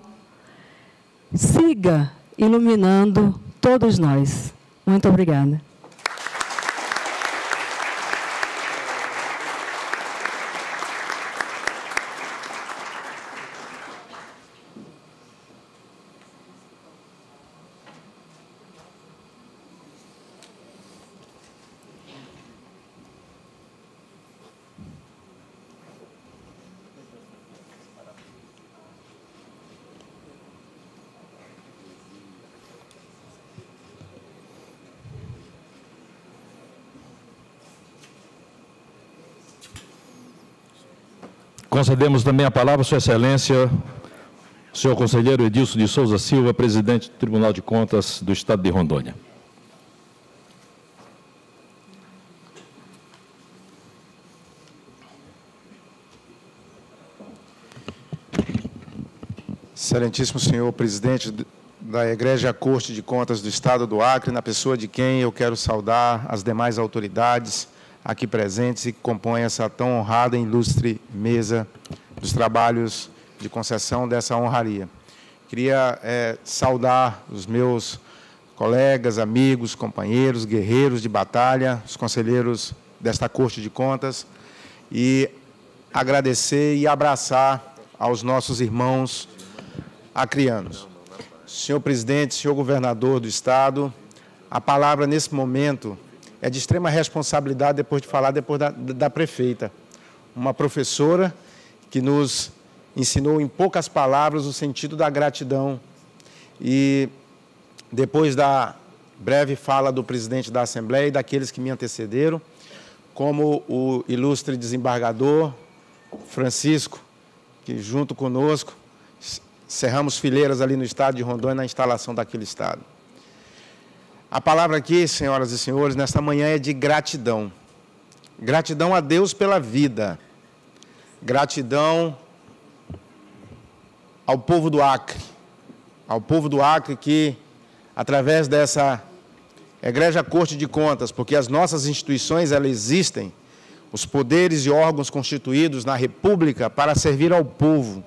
siga iluminando todos nós. Muito obrigada. Concedemos também a palavra à Sua Excelência, senhor conselheiro Edilson de Souza Silva, presidente do Tribunal de Contas do Estado de Rondônia. Excelentíssimo senhor presidente da Egrégia Corte de Contas do Estado do Acre, na pessoa de quem eu quero saudar as demais autoridades, aqui presentes e que compõem essa tão honrada e ilustre mesa dos trabalhos de concessão dessa honraria. Queria saudar os meus colegas, amigos, companheiros, guerreiros de batalha, os conselheiros desta Corte de Contas, e agradecer e abraçar aos nossos irmãos acrianos. Senhor presidente, senhor governador do Estado, a palavra nesse momento é de extrema responsabilidade depois da prefeita, uma professora que nos ensinou em poucas palavras o sentido da gratidão. E depois da breve fala do presidente da Assembleia e daqueles que me antecederam, como o ilustre desembargador Francisco, que junto conosco cerramos fileiras ali no estado de Rondônia na instalação daquele estado. A palavra aqui, senhoras e senhores, nesta manhã é de gratidão. Gratidão a Deus pela vida. Gratidão ao povo do Acre. Ao povo do Acre que, através dessa Egrégia Corte de Contas, porque as nossas instituições, elas existem, os poderes e órgãos constituídos na República para servir ao povo.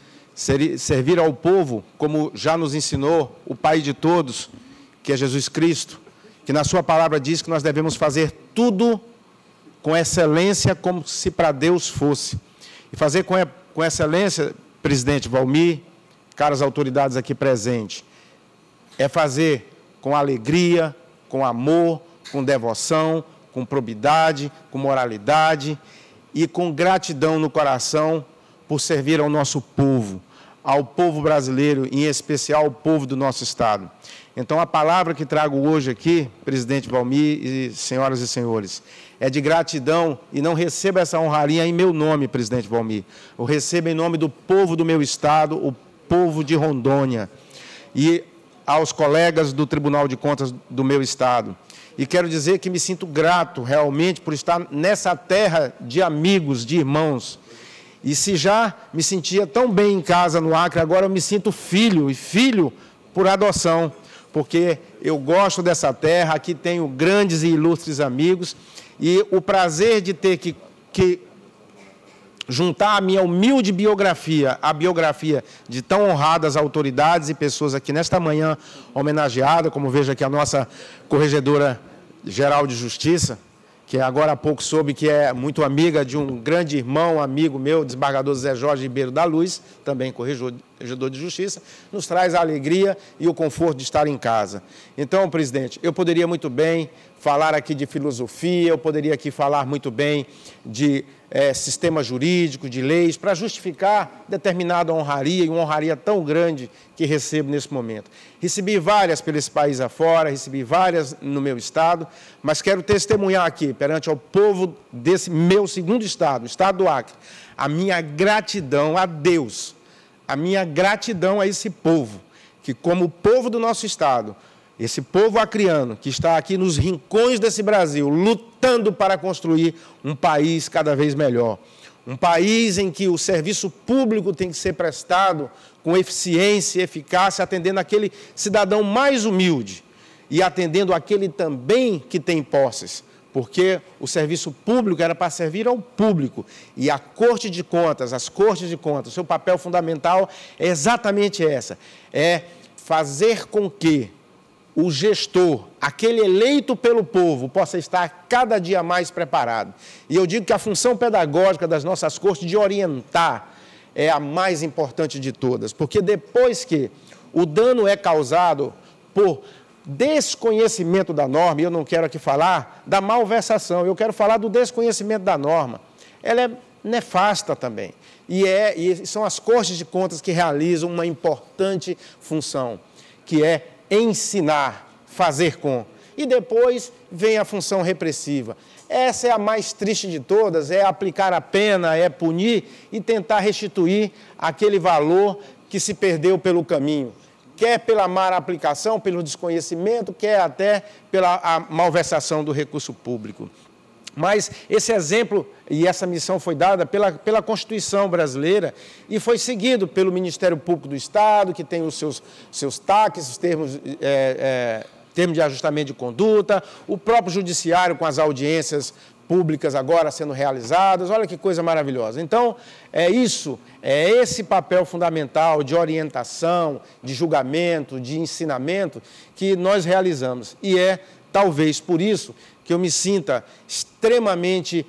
Servir ao povo, como já nos ensinou o Pai de todos, que é Jesus Cristo, que na sua palavra diz que nós devemos fazer tudo com excelência, como se para Deus fosse. E fazer com excelência, presidente Valmir, caras autoridades aqui presentes, é fazer com alegria, com amor, com devoção, com probidade, com moralidade e com gratidão no coração por servir ao nosso povo, ao povo brasileiro, em especial ao povo do nosso Estado. Então, a palavra que trago hoje aqui, presidente Valmir e senhoras e senhores, é de gratidão, e não receba essa honraria em meu nome, presidente Valmir. Eu recebo em nome do povo do meu Estado, o povo de Rondônia, e aos colegas do Tribunal de Contas do meu Estado. E quero dizer que me sinto grato, realmente, por estar nessa terra de amigos, de irmãos. E se já me sentia tão bem em casa no Acre, agora eu me sinto filho, e filho por adoção, porque eu gosto dessa terra, aqui tenho grandes e ilustres amigos, e o prazer de ter que juntar a minha humilde biografia, a biografia de tão honradas autoridades e pessoas aqui nesta manhã homenageada, como vejo aqui a nossa Corregedora Geral de Justiça, que agora há pouco soube que é muito amiga de um grande irmão, amigo meu, desembargador Zé Jorge Ribeiro da Luz, também corregedor de Justiça, nos traz a alegria e o conforto de estar em casa. Então, presidente, eu poderia muito bem falar aqui de filosofia, eu poderia aqui falar muito bem de sistema jurídico, de leis, para justificar determinada honraria, e uma honraria tão grande que recebo nesse momento. Recebi várias pelo esse país afora, recebi várias no meu estado, mas quero testemunhar aqui, perante ao povo desse meu segundo estado, o estado do Acre, a minha gratidão a Deus, a minha gratidão a esse povo, que como povo do nosso estado, esse povo acriano que está aqui nos rincões desse Brasil, lutando para construir um país cada vez melhor. Um país em que o serviço público tem que ser prestado com eficiência e eficácia, atendendo aquele cidadão mais humilde e atendendo aquele também que tem posses, porque o serviço público era para servir ao público. E a Corte de Contas, as Cortes de Contas, seu papel fundamental é exatamente essa, é fazer com que o gestor, aquele eleito pelo povo, possa estar cada dia mais preparado. E eu digo que a função pedagógica das nossas cortes de orientar é a mais importante de todas, porque depois que o dano é causado por desconhecimento da norma, e eu não quero aqui falar da malversação, eu quero falar do desconhecimento da norma, ela é nefasta também. E são as Cortes de Contas que realizam uma importante função, que é ensinar, fazer com. E depois vem a função repressiva. Essa é a mais triste de todas, é aplicar a pena, é punir e tentar restituir aquele valor que se perdeu pelo caminho. Quer pela má aplicação, pelo desconhecimento, quer até pela malversação do recurso público. Mas esse exemplo e essa missão foi dada pela Constituição brasileira e foi seguido pelo Ministério Público do Estado, que tem os seus TACs, os termos de ajustamento de conduta, o próprio Judiciário com as audiências públicas agora sendo realizadas. Olha que coisa maravilhosa. Então, é esse papel fundamental de orientação, de julgamento, de ensinamento que nós realizamos. E é, talvez, por isso que eu me sinta extremamente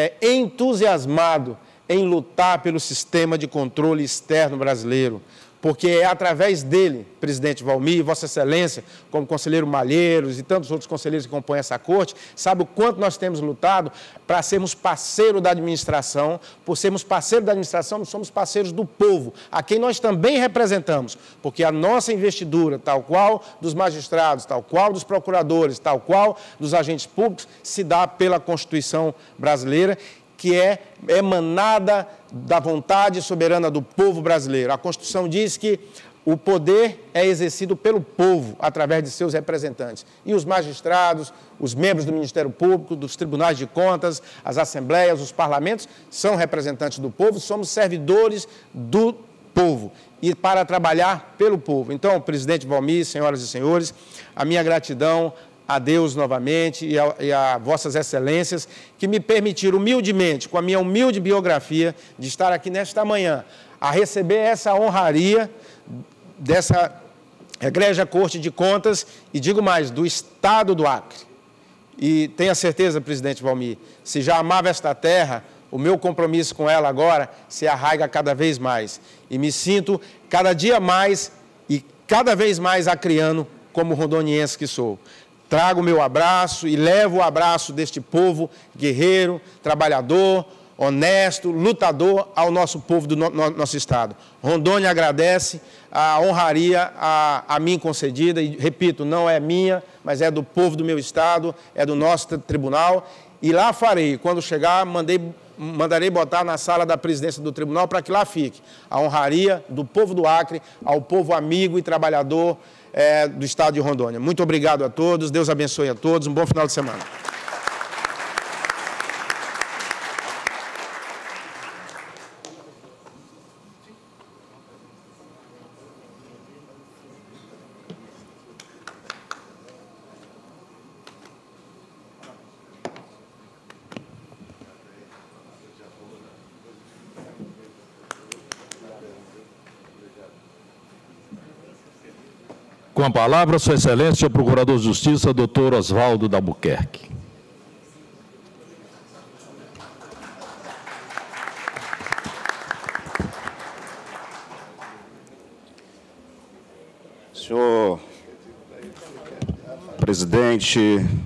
entusiasmado em lutar pelo sistema de controle externo brasileiro, porque é através dele, presidente Valmir, Vossa Excelência, como conselheiro Malheiros e tantos outros conselheiros que compõem essa corte, sabe o quanto nós temos lutado para sermos parceiro da administração. Por sermos parceiro da administração, nós somos parceiros do povo, a quem nós também representamos, porque a nossa investidura, tal qual dos magistrados, tal qual dos procuradores, tal qual dos agentes públicos, se dá pela Constituição brasileira, que é emanada da vontade soberana do povo brasileiro. A Constituição diz que o poder é exercido pelo povo, através de seus representantes. E os magistrados, os membros do Ministério Público, dos tribunais de contas, as assembleias, os parlamentos, são representantes do povo, somos servidores do povo e para trabalhar pelo povo. Então, presidente Valmir, senhoras e senhores, a minha gratidão a Deus novamente e a Vossas Excelências, que me permitiram humildemente, com a minha humilde biografia, de estar aqui nesta manhã, a receber essa honraria dessa egrégia Corte de Contas e, digo mais, do Estado do Acre. E tenha certeza, presidente Valmir, se já amava esta terra, o meu compromisso com ela agora se arraiga cada vez mais. E me sinto cada dia mais e cada vez mais acriano como rondoniense que sou. Trago o meu abraço e levo o abraço deste povo guerreiro, trabalhador, honesto, lutador ao nosso povo do nosso Estado. Rondônia agradece a honraria a mim concedida e, repito, não é minha, mas é do povo do meu Estado, é do nosso tribunal. E lá farei, quando chegar, mandarei botar na sala da presidência do tribunal para que lá fique a honraria do povo do Acre ao povo amigo e trabalhador do Estado de Rondônia. Muito obrigado a todos, Deus abençoe a todos, um bom final de semana. Com a palavra, Sua Excelência, o Procurador de Justiça, doutor Oswaldo d'Albuquerque. Senhor presidente,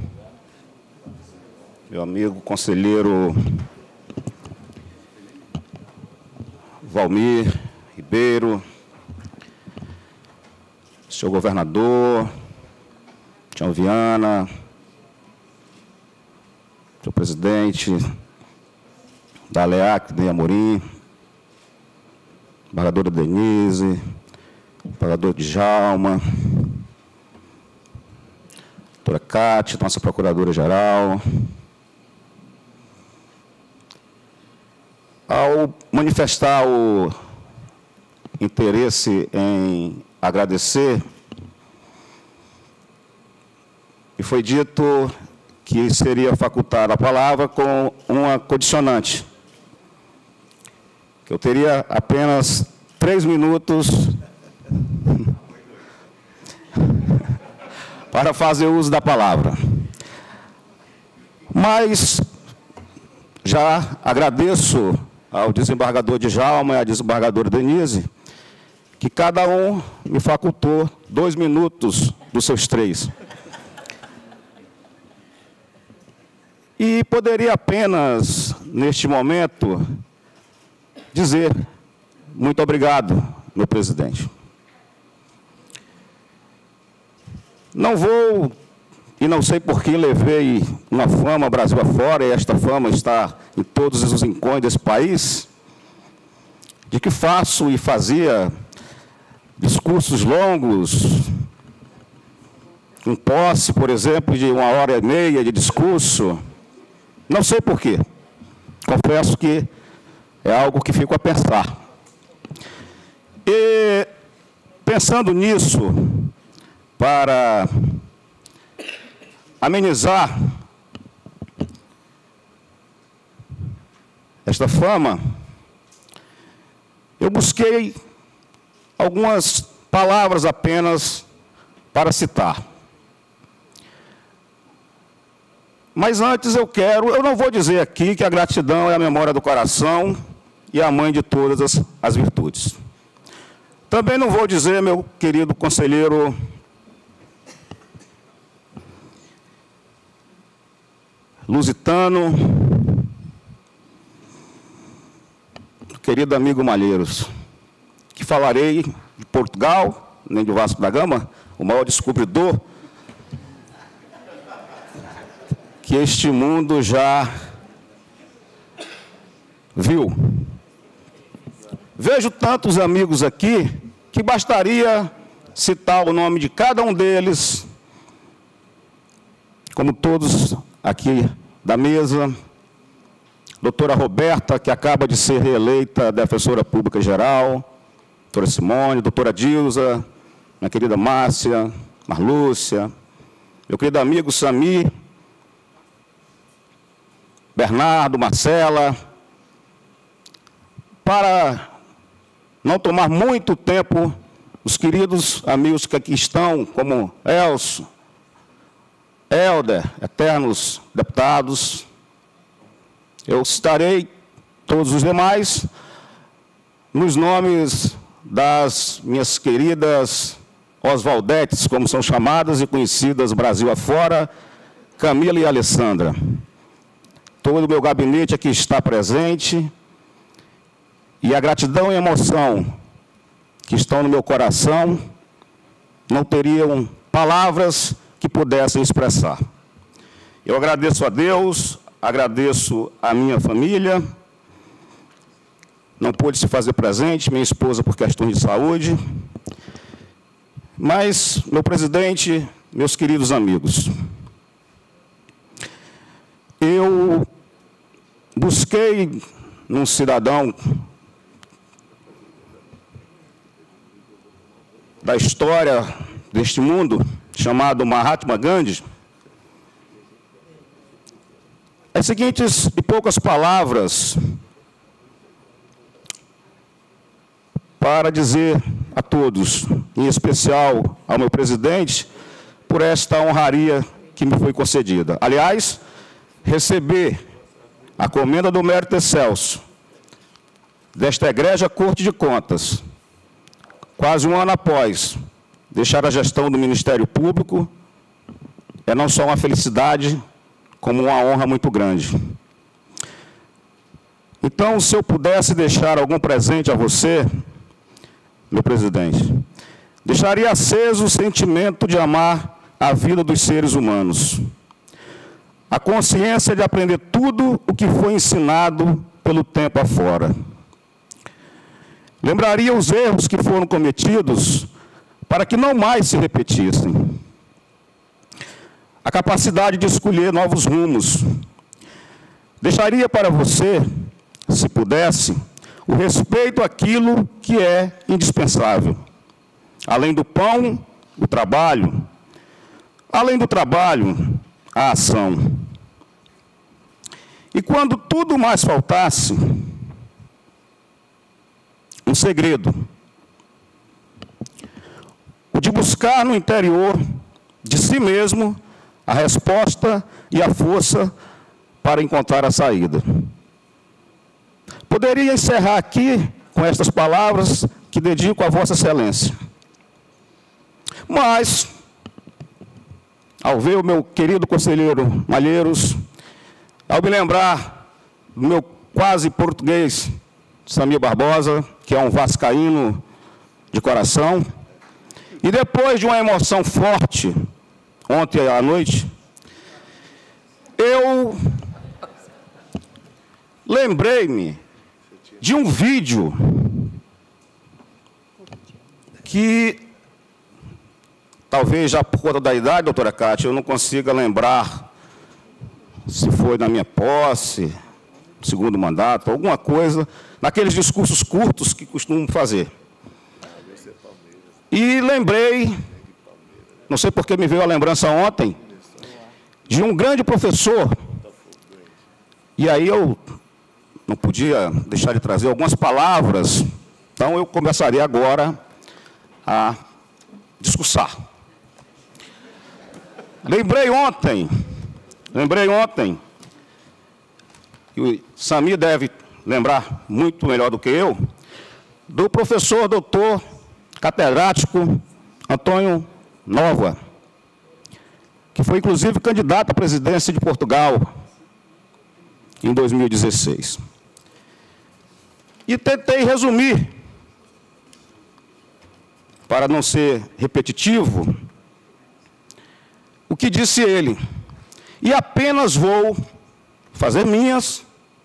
meu amigo conselheiro Valmir Ribeiro, senhor governador, Tião Viana, senhor presidente da ALEAC de Amorim, embargadora Denise, embargador Djalma, doutora Cátia, nossa procuradora-geral. Ao manifestar o interesse em agradecer, e foi dito que seria facultada a palavra com uma condicionante, que eu teria apenas 3 minutos para fazer uso da palavra. Mas já agradeço ao desembargador Djalma e à desembargadora Denise, que cada um me facultou 2 minutos dos seus 3. E poderia apenas, neste momento, dizer muito obrigado, meu presidente. Não vou, e não sei por que levei uma fama Brasil afora, e esta fama está em todos os rincões desse país, de que faço e fazia discursos longos, com posse, por exemplo, de 1h30 de discurso. Não sei por quê. Confesso que é algo que fico a pensar. E, pensando nisso, para amenizar esta fama, eu busquei algumas palavras apenas para citar. Mas antes eu não vou dizer aqui que a gratidão é a memória do coração e a mãe de todas as virtudes. Também não vou dizer, meu querido conselheiro lusitano, querido amigo Malheiros, que falarei de Portugal, nem de Vasco da Gama, o maior descobridor que este mundo já viu. Vejo tantos amigos aqui que bastaria citar o nome de cada um deles, como todos aqui da mesa. Doutora Roberta, que acaba de ser reeleita defensora pública geral, doutora Simone, doutora Dilza, minha querida Márcia, Marlúcia, meu querido amigo Sami, Bernardo, Marcela, para não tomar muito tempo, os queridos amigos que aqui estão, como Elcio, Helder, eternos deputados, eu citarei todos os demais nos nomes das minhas queridas Osvaldetes, como são chamadas e conhecidas Brasil afora, Camila e Alessandra. Todo o meu gabinete aqui está presente e a gratidão e a emoção que estão no meu coração não teriam palavras que pudessem expressar. Eu agradeço a Deus, agradeço a minha família, não pôde se fazer presente, minha esposa por questões de saúde, mas, meu presidente, meus queridos amigos, eu busquei num cidadão da história deste mundo, chamado Mahatma Gandhi, as seguintes e poucas palavras para dizer a todos, em especial ao meu presidente, por esta honraria que me foi concedida. Aliás, receber a comenda do mérito excelso desta egrégia Corte de Contas, quase um ano após deixar a gestão do Ministério Público, é não só uma felicidade, como uma honra muito grande. Então, se eu pudesse deixar algum presente a você, meu presidente, deixaria aceso o sentimento de amar a vida dos seres humanos, a consciência de aprender tudo o que foi ensinado pelo tempo afora. Lembraria os erros que foram cometidos para que não mais se repetissem. A capacidade de escolher novos rumos. Deixaria para você, se pudesse, o respeito àquilo que é indispensável. Além do pão, o trabalho. Além do trabalho, a ação. E quando tudo mais faltasse, um segredo. O de buscar no interior de si mesmo a resposta e a força para encontrar a saída. Poderia encerrar aqui com estas palavras que dedico a Vossa Excelência. Mas, ao ver o meu querido conselheiro Malheiros, ao me lembrar do meu quase português, Samir Barbosa, que é um vascaíno de coração, e depois de uma emoção forte, ontem à noite, eu lembrei-me de um vídeo que, talvez já por conta da idade, doutora Cátia, eu não consiga lembrar se foi na minha posse, segundo mandato, alguma coisa, naqueles discursos curtos que costumo fazer. E lembrei, não sei por que me veio a lembrança ontem, de um grande professor, e aí eu não podia deixar de trazer algumas palavras, então eu começaria agora a discursar. Lembrei ontem, e o Sami deve lembrar muito melhor do que eu, do professor doutor catedrático Antônio Nova, que foi inclusive candidato à presidência de Portugal em 2016. E tentei resumir, para não ser repetitivo, o que disse ele. E apenas vou fazer minhas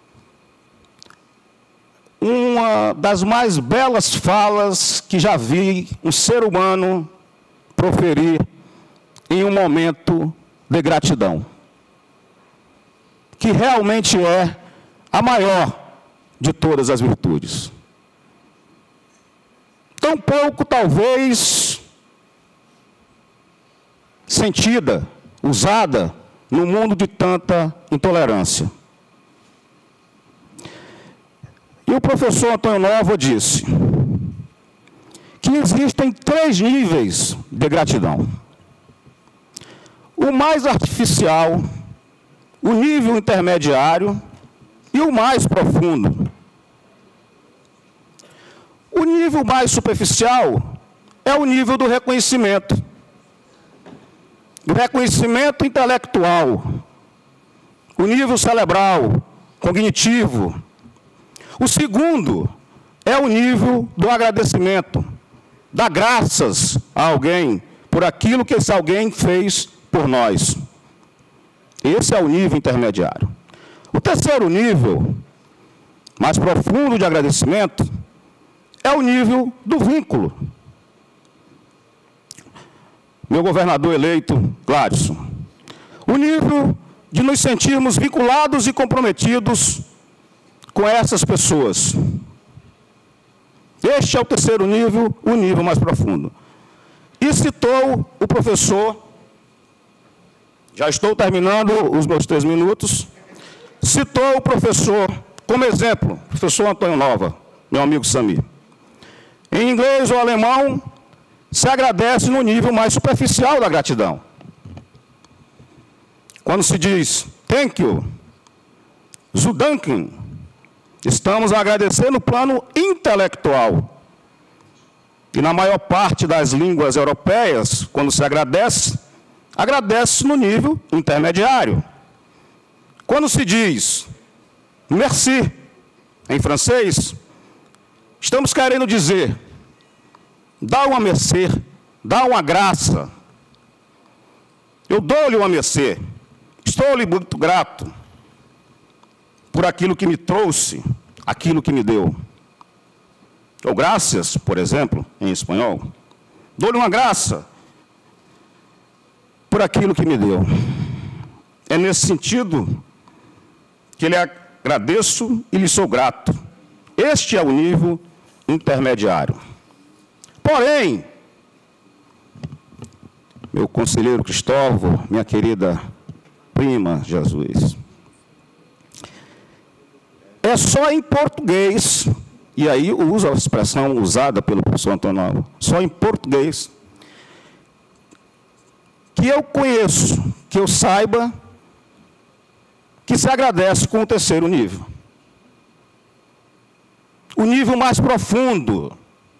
uma das mais belas falas que já vi um ser humano proferir em um momento de gratidão, que realmente é a maior de todas as virtudes. Tão pouco, talvez, sentida, usada no mundo de tanta intolerância. E o professor Antônio Nova disse que existem 3 níveis de gratidão. O mais artificial, o nível intermediário e o mais profundo. O nível mais superficial é o nível do reconhecimento. O reconhecimento intelectual, o nível cerebral, cognitivo. O segundo é o nível do agradecimento, dar graças a alguém por aquilo que esse alguém fez por nós. Esse é o nível intermediário. O terceiro nível, mais profundo de agradecimento, é o nível do vínculo. Meu governador eleito, Gladson, o nível de nos sentirmos vinculados e comprometidos com essas pessoas. Este é o terceiro nível, o nível mais profundo. E citou o professor, já estou terminando os meus 3 minutos, citou o professor, como exemplo, o professor Antônio Nova, meu amigo Sami. Em inglês ou alemão, se agradece no nível mais superficial da gratidão. Quando se diz, thank you, zu danken, estamos a agradecer no plano intelectual. E na maior parte das línguas europeias, quando se agradece, agradece no nível intermediário. Quando se diz merci, em francês, estamos querendo dizer, dá uma mercê, dá uma graça. Eu dou-lhe uma mercê, estou-lhe muito grato por aquilo que me trouxe, aquilo que me deu. Ou graças, por exemplo, em espanhol. Dou-lhe uma graça por aquilo que me deu. É nesse sentido que lhe agradeço e lhe sou grato. Este é o nível intermediário. Porém, meu conselheiro Cristóvão, minha querida prima Jesus, é só em português, e aí uso a expressão usada pelo professor Antônio Nova, só em português, que eu conheço, que eu saiba, que se agradece com o terceiro nível. O nível mais profundo.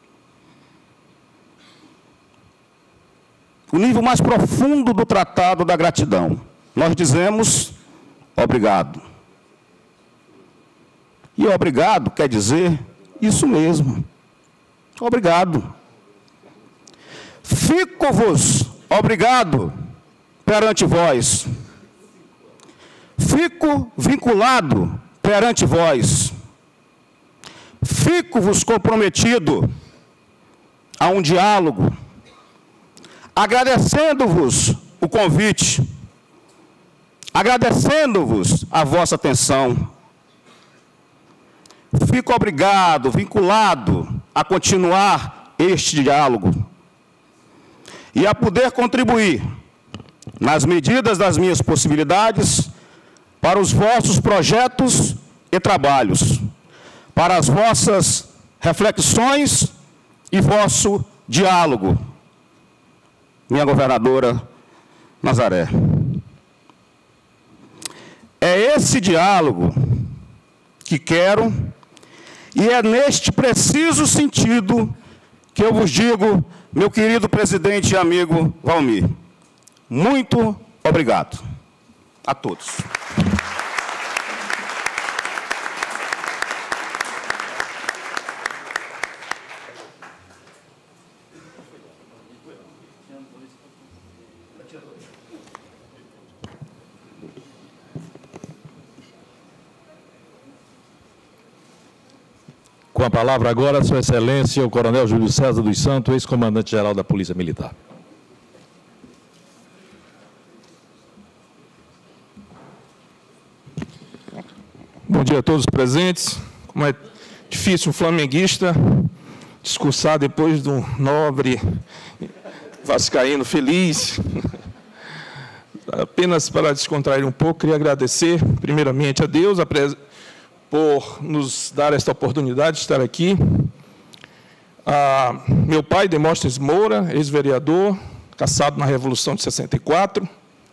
O nível mais profundo do tratado da gratidão. Nós dizemos obrigado. E obrigado quer dizer isso mesmo. Obrigado. Fico-vos obrigado perante vós. Fico vinculado perante vós. Fico-vos comprometido a um diálogo, agradecendo-vos o convite, agradecendo-vos a vossa atenção. Fico obrigado, vinculado a continuar este diálogo e a poder contribuir, nas medidas das minhas possibilidades, para os vossos projetos e trabalhos, para as vossas reflexões e vosso diálogo, minha governadora Nazaré. É esse diálogo que quero, e é neste preciso sentido que eu vos digo, meu querido presidente e amigo Valmir, muito obrigado a todos. Com a palavra agora, Sua Excelência, o Coronel Júlio César dos Santos, ex-comandante-geral da Polícia Militar. Bom dia a todos os presentes. Como é difícil um flamenguista discursar depois de um nobre vascaíno feliz. Apenas para descontrair um pouco, queria agradecer, primeiramente, a Deus por nos dar esta oportunidade de estar aqui. Meu pai, Demóstenes Moura, ex-vereador, caçado na Revolução de 64.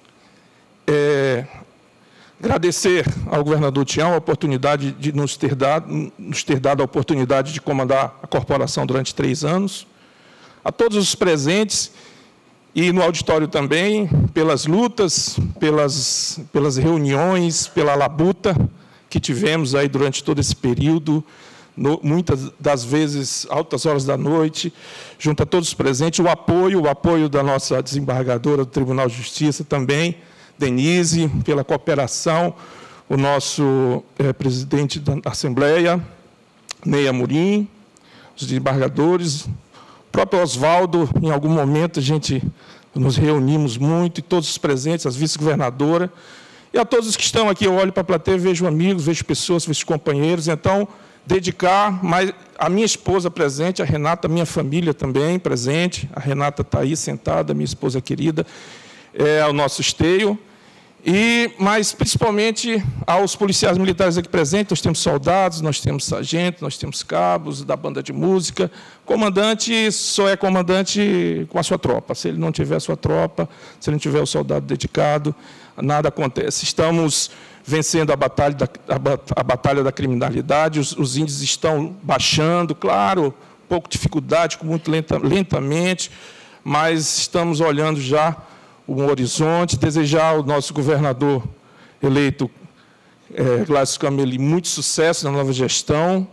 Agradecer ao governador Tião a oportunidade de nos ter dado a oportunidade de comandar a corporação durante 3 anos. A todos os presentes e no auditório também, pelas lutas, pelas reuniões, pela labuta que tivemos aí durante todo esse período, muitas das vezes, altas horas da noite, junto a todos os presentes, o apoio da nossa desembargadora do Tribunal de Justiça também, Denise, pela cooperação, o nosso presidente da Assembleia, Ney Amorim, os desembargadores, o próprio Oswaldo, em algum momento a gente nos reunimos muito, e todos os presentes, as vice-governadora, e a todos os que estão aqui, eu olho para a plateia, vejo amigos, vejo pessoas, vejo companheiros. Então, dedicar mais a minha esposa presente, a Renata, a minha família também presente. A Renata está aí sentada, minha esposa querida, ao nosso esteio. Mas, principalmente, aos policiais militares aqui presentes. Nós temos soldados, nós temos sargentos, nós temos cabos da banda de música. Comandante só é comandante com a sua tropa. Se ele não tiver a sua tropa, se ele não tiver o soldado dedicado, nada acontece. Estamos vencendo a batalha da criminalidade, os índices estão baixando, claro, pouco dificuldade, muito lentamente, mas estamos olhando já um horizonte. Desejar ao nosso governador eleito, Gladys Cameli, muito sucesso na nova gestão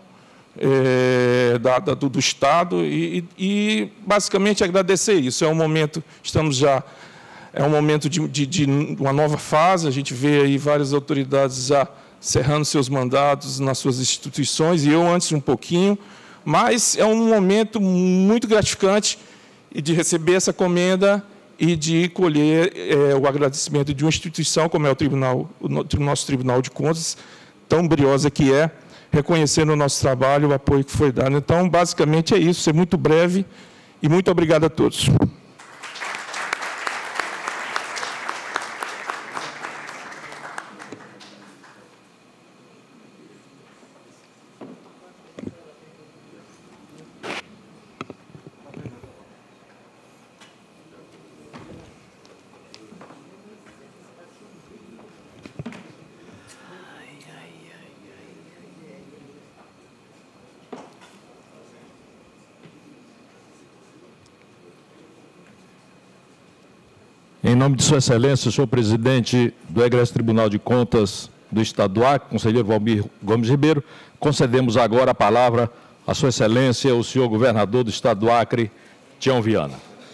do Estado e, basicamente, agradecer isso. É um momento, é um momento de uma nova fase. A gente vê aí várias autoridades já cerrando seus mandatos nas suas instituições, e eu antes um pouquinho, mas é um momento muito gratificante de receber essa comenda e de colher o agradecimento de uma instituição como é o nosso Tribunal de Contas, tão briosa que é, reconhecendo o nosso trabalho, o apoio que foi dado. Então, basicamente, é isso, ser muito breve, e muito obrigado a todos. Em nome de Sua Excelência, senhor presidente do Egresso Tribunal de Contas do Estado do Acre, conselheiro Valmir Gomes Ribeiro, concedemos agora a palavra a Sua Excelência, o senhor governador do Estado do Acre, Tião Viana.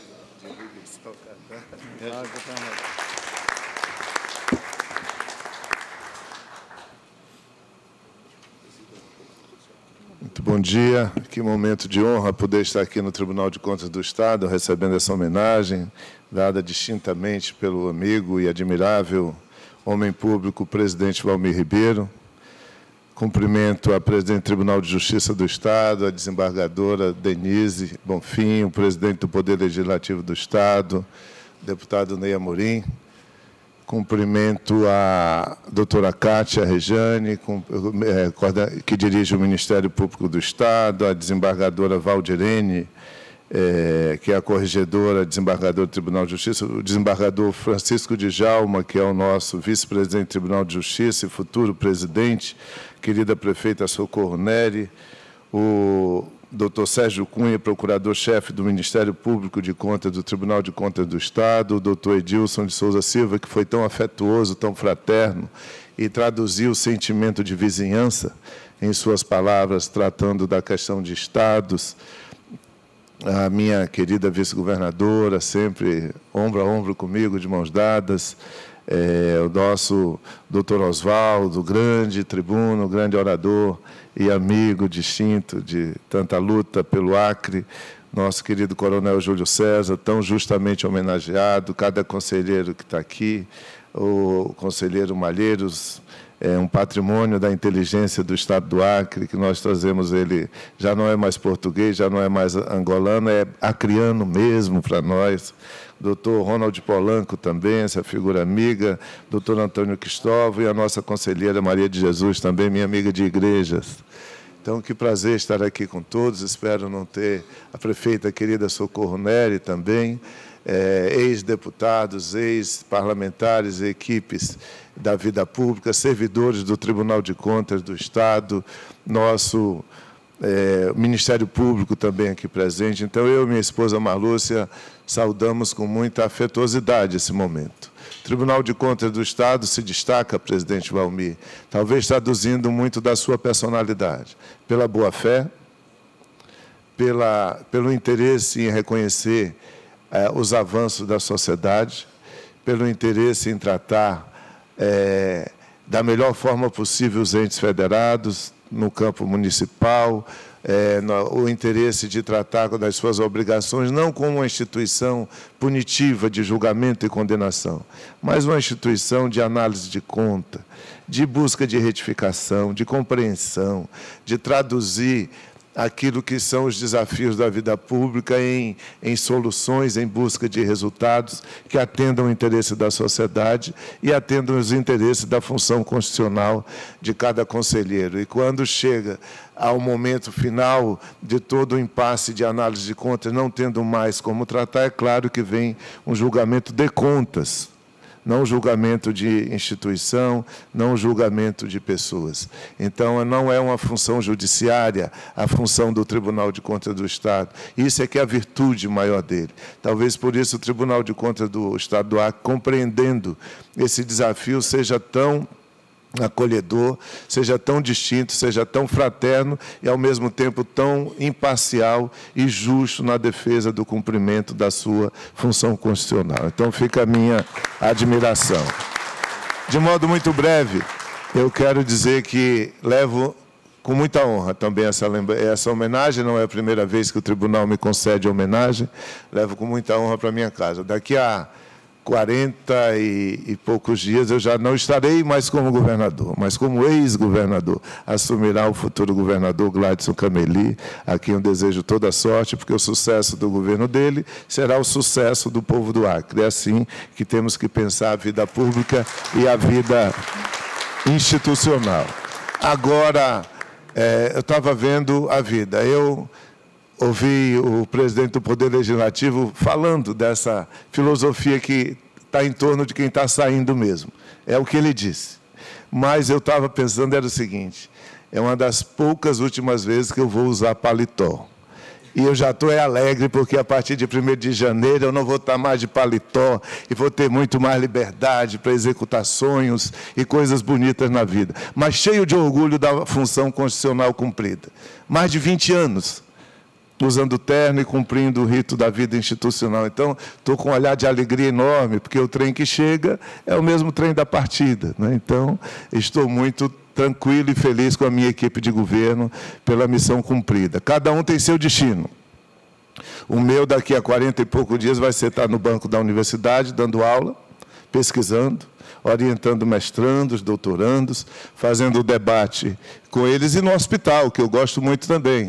Muito bom dia. Que momento de honra poder estar aqui no Tribunal de Contas do Estado, recebendo essa homenagem, dada distintamente pelo amigo e admirável homem público, o presidente Valmir Ribeiro. Cumprimento a presidente do Tribunal de Justiça do Estado, a desembargadora Denise Bonfim, o presidente do Poder Legislativo do Estado, o deputado Ney Amorim, Cumprimento a doutora Kátia Rejane, que dirige o Ministério Público do Estado, a desembargadora Valdirene, que é a corregedora, desembargadora do Tribunal de Justiça, o desembargador Francisco Djalma, que é o nosso vice-presidente do Tribunal de Justiça e futuro presidente, querida prefeita Socorro Neri, o doutor Sérgio Cunha, procurador-chefe do Ministério Público de Contas do Tribunal de Contas do Estado, o doutor Edilson de Souza Silva, que foi tão afetuoso, tão fraterno, e traduziu o sentimento de vizinhança em suas palavras, tratando da questão de estados, a minha querida vice-governadora, sempre ombro a ombro comigo, de mãos dadas, o nosso doutor Oswaldo, grande tribuno, grande orador e amigo distinto de tanta luta pelo Acre, nosso querido coronel Júlio César, tão justamente homenageado, cada conselheiro que está aqui, o conselheiro Malheiros, é um patrimônio da inteligência do Estado do Acre, que nós trazemos ele, já não é mais português, já não é mais angolano, é acriano mesmo para nós. Doutor Ronald Polanco também, essa figura amiga, doutor Antônio Cristóvão e a nossa conselheira Maria de Jesus, também minha amiga de igrejas. Então, que prazer estar aqui com todos, espero não ter a prefeita querida Socorro Neri também, ex-deputados, ex-parlamentares, equipes da vida pública, servidores do Tribunal de Contas do Estado, nosso Ministério Público também aqui presente. Então, eu e minha esposa Marlúcia saudamos com muita afetuosidade esse momento. O Tribunal de Contas do Estado se destaca, presidente Valmir, talvez traduzindo muito da sua personalidade, pela boa-fé, pelo interesse em reconhecer os avanços da sociedade, pelo interesse em tratar da melhor forma possível os entes federados no campo municipal, o interesse de tratar das suas obrigações, não como uma instituição punitiva de julgamento e condenação, mas uma instituição de análise de conta, de busca de retificação, de compreensão, de traduzir aquilo que são os desafios da vida pública em soluções, em busca de resultados que atendam o interesse da sociedade e atendam os interesses da função constitucional de cada conselheiro. E quando chega ao momento final de todo o impasse de análise de contas, não tendo mais como tratar, é claro que vem um julgamento de contas, não julgamento de instituição, não julgamento de pessoas. Então, não é uma função judiciária a função do Tribunal de Contas do Estado. Isso é que é a virtude maior dele. Talvez por isso o Tribunal de Contas do Estado do Acre, compreendendo esse desafio, seja tão acolhedor, seja tão distinto, seja tão fraterno e, ao mesmo tempo, tão imparcial e justo na defesa do cumprimento da sua função constitucional. Então, fica a minha admiração. De modo muito breve, eu quero dizer que levo com muita honra também essa homenagem, não é a primeira vez que o tribunal me concede homenagem, levo com muita honra para a minha casa. Daqui a 40 e poucos dias eu já não estarei mais como governador, mas como ex-governador. Assumirá o futuro governador Gladson Cameli, a quem eu desejo toda a sorte, porque o sucesso do governo dele será o sucesso do povo do Acre. É assim que temos que pensar a vida pública e a vida institucional. Agora, eu estava vendo a vida. Eu ouvi o presidente do Poder Legislativo falando dessa filosofia que está em torno de quem está saindo mesmo. É o que ele disse. Mas eu estava pensando, era o seguinte, é uma das poucas últimas vezes que eu vou usar paletó. E eu já estou alegre, porque a partir de 1º de janeiro eu não vou estar mais de paletó e vou ter muito mais liberdade para executar sonhos e coisas bonitas na vida. Mas cheio de orgulho da função constitucional cumprida. Mais de 20 anos. Usando terno e cumprindo o rito da vida institucional. Então, estou com um olhar de alegria enorme, porque o trem que chega é o mesmo trem da partida, né? Então, estou muito tranquilo e feliz com a minha equipe de governo pela missão cumprida. Cada um tem seu destino. O meu, daqui a 40 e poucos dias, vai ser estar no banco da universidade, dando aula, pesquisando, orientando mestrandos, doutorandos, fazendo o debate com eles, e no hospital, que eu gosto muito também,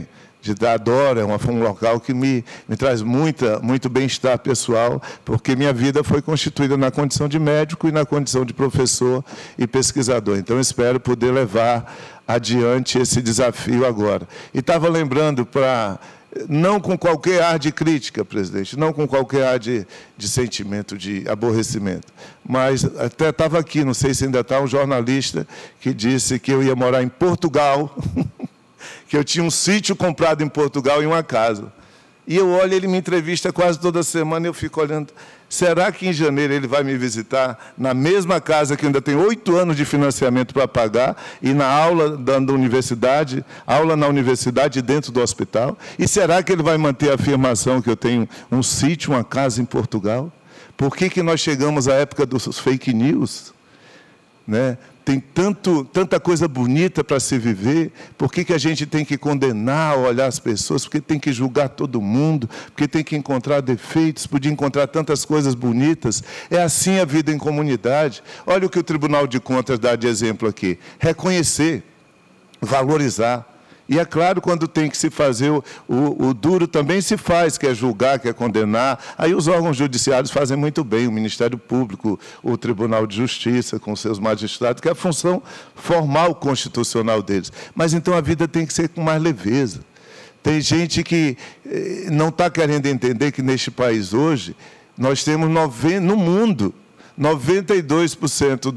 adoro, é um local que me traz muito bem-estar pessoal, porque minha vida foi constituída na condição de médico e na condição de professor e pesquisador. Então, espero poder levar adiante esse desafio agora. E estava lembrando não com qualquer ar de crítica, presidente, não com qualquer ar de sentimento de aborrecimento, mas até estava aqui, não sei se ainda está, um jornalista que disse que eu ia morar em Portugal, que eu tinha um sítio comprado em Portugal e uma casa. E eu olho, ele me entrevista quase toda semana, e eu fico olhando, será que em janeiro ele vai me visitar na mesma casa que ainda tem 8 anos de financiamento para pagar e na aula da universidade, aula na universidade dentro do hospital? E será que ele vai manter a afirmação que eu tenho um sítio, uma casa em Portugal? Por que nós chegamos à época dos fake news? Né? Tem tanta coisa bonita para se viver, por que a gente tem que condenar, olhar as pessoas, porque tem que julgar todo mundo, porque tem que encontrar defeitos, podia encontrar tantas coisas bonitas? É assim a vida em comunidade. Olha o que o Tribunal de Contas dá de exemplo aqui: reconhecer, valorizar. E é claro, quando tem que se fazer o duro também se faz, quer julgar, quer condenar. Aí os órgãos judiciários fazem muito bem, o Ministério Público, o Tribunal de Justiça, com seus magistrados, que é a função formal constitucional deles. Mas então a vida tem que ser com mais leveza. Tem gente que não está querendo entender que neste país hoje, nós temos no mundo, 92%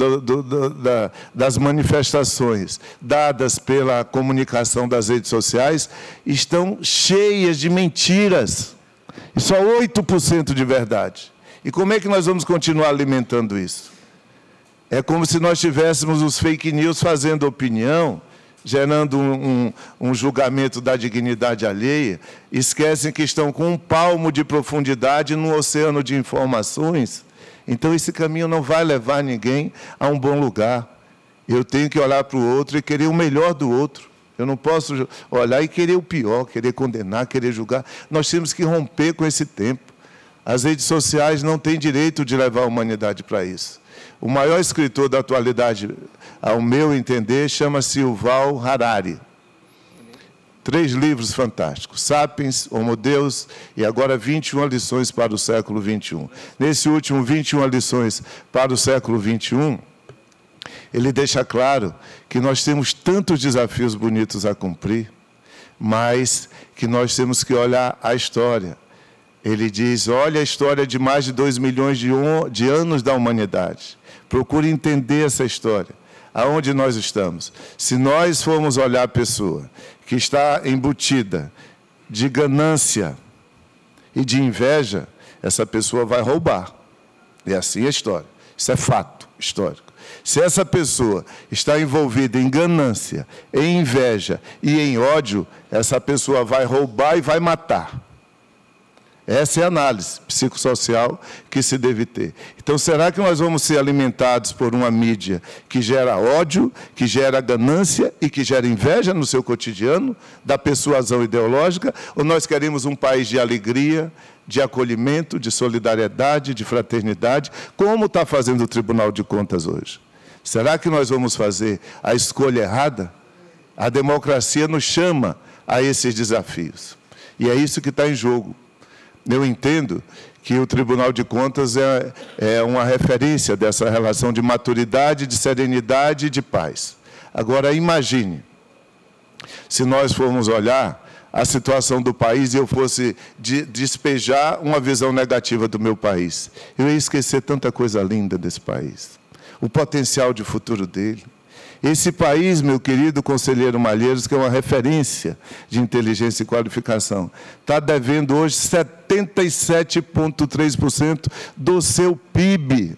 das manifestações dadas pela comunicação das redes sociais estão cheias de mentiras, e só 8% de verdade. E como é que nós vamos continuar alimentando isso? É como se nós tivéssemos os fake news fazendo opinião, gerando um julgamento da dignidade alheia, esquecem que estão com um palmo de profundidade num oceano de informações. Então, esse caminho não vai levar ninguém a um bom lugar. Eu tenho que olhar para o outro e querer o melhor do outro. Eu não posso olhar e querer o pior, querer condenar, querer julgar. Nós temos que romper com esse tempo. As redes sociais não têm direito de levar a humanidade para isso. O maior escritor da atualidade, ao meu entender, chama-se Yuval Harari. 3 livros fantásticos: Sapiens, Homo Deus e agora 21 lições para o século XXI. Nesse último 21 lições para o século XXI, ele deixa claro que nós temos tantos desafios bonitos a cumprir, mas que nós temos que olhar a história. Ele diz: olha a história de mais de 2 milhões de anos da humanidade. Procure entender essa história. Aonde nós estamos? Se nós formos olhar a pessoa que está embutida de ganância e de inveja, essa pessoa vai roubar. E assim é a história. Isso é fato histórico. Se essa pessoa está envolvida em ganância, em inveja e em ódio, essa pessoa vai roubar e vai matar. Essa é a análise psicossocial que se deve ter. Então, será que nós vamos ser alimentados por uma mídia que gera ódio, que gera ganância e que gera inveja no seu cotidiano, da persuasão ideológica, ou nós queremos um país de alegria, de acolhimento, de solidariedade, de fraternidade, como está fazendo o Tribunal de Contas hoje? Será que nós vamos fazer a escolha errada? A democracia nos chama a esses desafios. E é isso que está em jogo. Eu entendo que o Tribunal de Contas é uma referência dessa relação de maturidade, de serenidade e de paz. Agora, imagine, se nós formos olhar a situação do país e eu fosse despejar uma visão negativa do meu país, eu ia esquecer tanta coisa linda desse país, o potencial de futuro dele. Esse país, meu querido conselheiro Malheiros, que é uma referência de inteligência e qualificação, está devendo hoje 77,3% do seu PIB.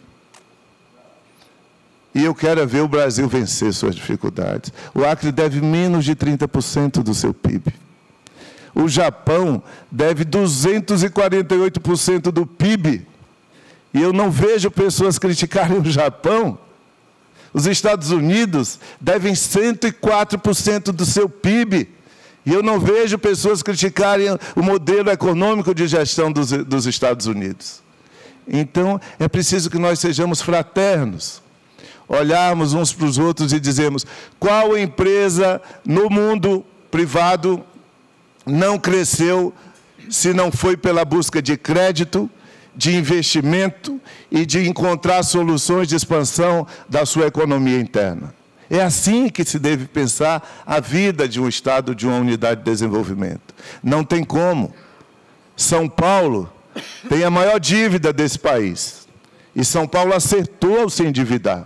E eu quero ver o Brasil vencer suas dificuldades. O Acre deve menos de 30% do seu PIB. O Japão deve 248% do PIB. E eu não vejo pessoas criticarem o Japão. Os Estados Unidos devem 104% do seu PIB. E eu não vejo pessoas criticarem o modelo econômico de gestão dos Estados Unidos. Então, é preciso que nós sejamos fraternos. Olharmos uns para os outros e dizermos: qual empresa no mundo privado não cresceu se não foi pela busca de crédito, de investimento e de encontrar soluções de expansão da sua economia interna. É assim que se deve pensar a vida de um Estado, de uma unidade de desenvolvimento. Não tem como. São Paulo tem a maior dívida desse país. E São Paulo acertou ao se endividar.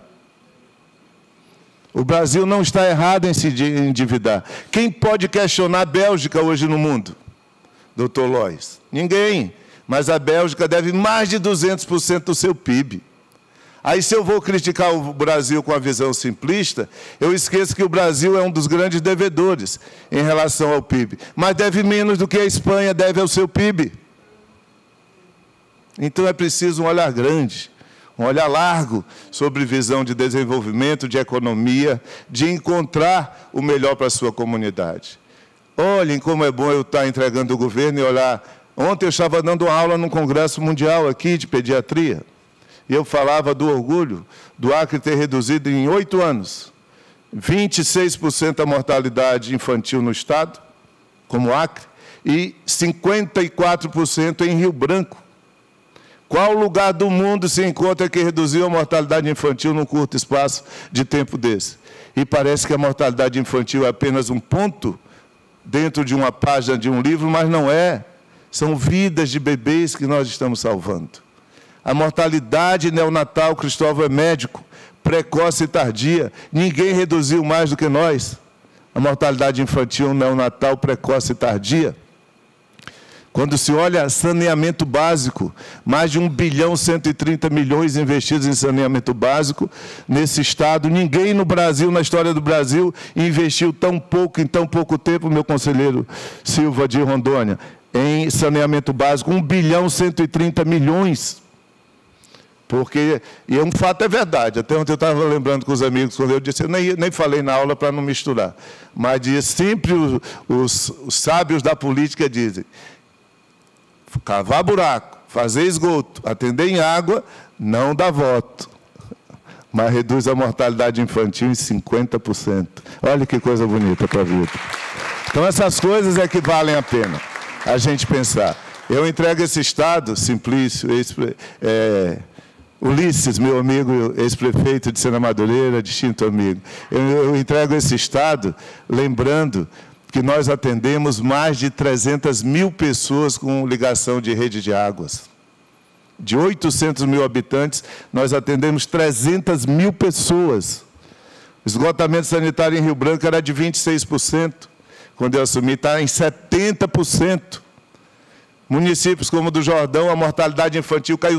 O Brasil não está errado em se endividar. Quem pode questionar a Bélgica hoje no mundo? Doutor Lois? Ninguém. Mas a Bélgica deve mais de 200% do seu PIB. Aí, se eu vou criticar o Brasil com a visão simplista, eu esqueço que o Brasil é um dos grandes devedores em relação ao PIB. Mas deve menos do que a Espanha deve ao seu PIB. Então, é preciso um olhar grande, um olhar largo sobre visão de desenvolvimento, de economia, de encontrar o melhor para a sua comunidade. Olhem como é bom eu estar entregando o governo e olhar. Ontem eu estava dando aula num congresso mundial aqui de pediatria. E eu falava do orgulho do Acre ter reduzido em 8 anos 26% a mortalidade infantil no Estado, como Acre, e 54% em Rio Branco. Qual lugar do mundo se encontra que reduziu a mortalidade infantil num curto espaço de tempo desse? E parece que a mortalidade infantil é apenas um ponto dentro de uma página de um livro, mas não é. São vidas de bebês que nós estamos salvando. A mortalidade neonatal, Cristóvão é médico, precoce e tardia. Ninguém reduziu mais do que nós. A mortalidade infantil, neonatal, precoce e tardia. Quando se olha saneamento básico, mais de 1,130 bilhão investidos em saneamento básico nesse Estado. Ninguém no Brasil, na história do Brasil, investiu tão pouco, em tão pouco tempo, meu conselheiro Silva de Rondônia, em saneamento básico, 1,130 bilhão. Porque, e um fato é verdade, até ontem eu estava lembrando com os amigos, quando eu disse, eu nem falei na aula para não misturar, mas sempre os sábios da política dizem, cavar buraco, fazer esgoto, atender em água, não dá voto, mas reduz a mortalidade infantil em 50%. Olha que coisa bonita para a vida. Então, essas coisas é que valem a pena a gente pensar. Eu entrego esse Estado, Simplício, Ulisses, meu amigo, ex-prefeito de Sena Madureira, distinto amigo. Eu entrego esse Estado lembrando que nós atendemos mais de 300 mil pessoas com ligação de rede de águas. De 800 mil habitantes, nós atendemos 300 mil pessoas. O esgotamento sanitário em Rio Branco era de 26%. Quando eu assumi, está em 70%. Municípios como o do Jordão, a mortalidade infantil caiu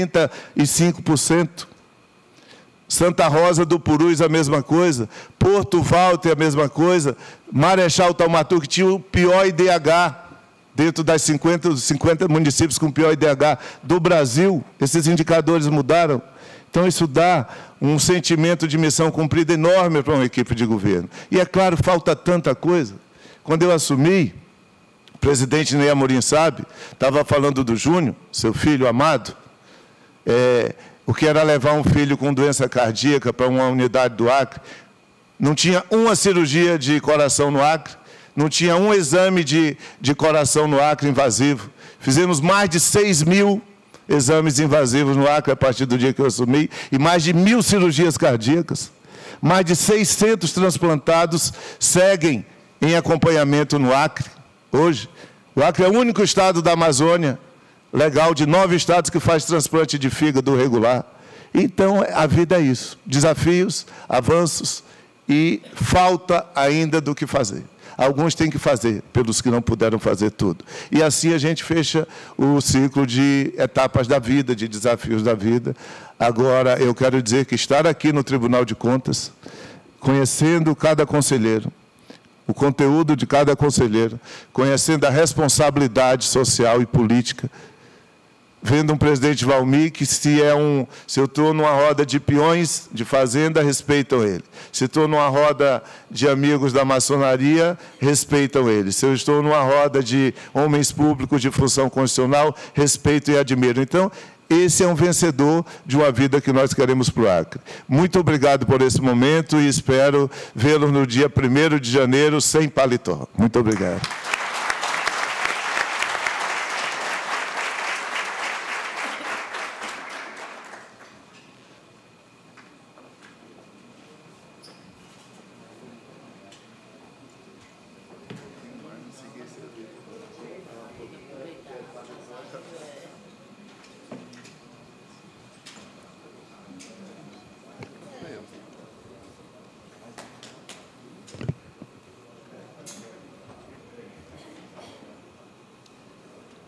75%. Santa Rosa do Purus, a mesma coisa. Porto Walter, a mesma coisa. Marechal Taumaturgo, que tinha o pior IDH, dentro das 50 municípios com o pior IDH do Brasil. Esses indicadores mudaram. Então, isso dá um sentimento de missão cumprida enorme para uma equipe de governo. E, é claro, falta tanta coisa. Quando eu assumi, o presidente Ney Amorim sabe, estava falando do Júnior, seu filho amado, o que era levar um filho com doença cardíaca para uma unidade do Acre. Não tinha uma cirurgia de coração no Acre, não tinha um exame de coração no Acre invasivo. Fizemos mais de 6 mil exames invasivos no Acre a partir do dia que eu assumi, e mais de 1.000 cirurgias cardíacas. Mais de 600 transplantados seguem em acompanhamento no Acre. Hoje, o Acre é o único estado da Amazônia, legal, de 9 estados que faz transplante de fígado regular. Então, a vida é isso. Desafios, avanços e falta ainda do que fazer. Alguns têm que fazer, pelos que não puderam fazer tudo. E assim a gente fecha o ciclo de etapas da vida, de desafios da vida. Agora, eu quero dizer que estar aqui no Tribunal de Contas, conhecendo cada conselheiro, o conteúdo de cada conselheiro, conhecendo a responsabilidade social e política, vendo um presidente Valmir que se eu estou numa roda de peões de fazenda, respeitam ele. Se estou numa roda de amigos da maçonaria, respeitam ele. Se eu estou numa roda de homens públicos de função constitucional, respeito e admiro. Então, esse é um vencedor de uma vida que nós queremos para o Acre. Muito obrigado por esse momento e espero vê-lo no dia 1º de janeiro sem paletó. Muito obrigado.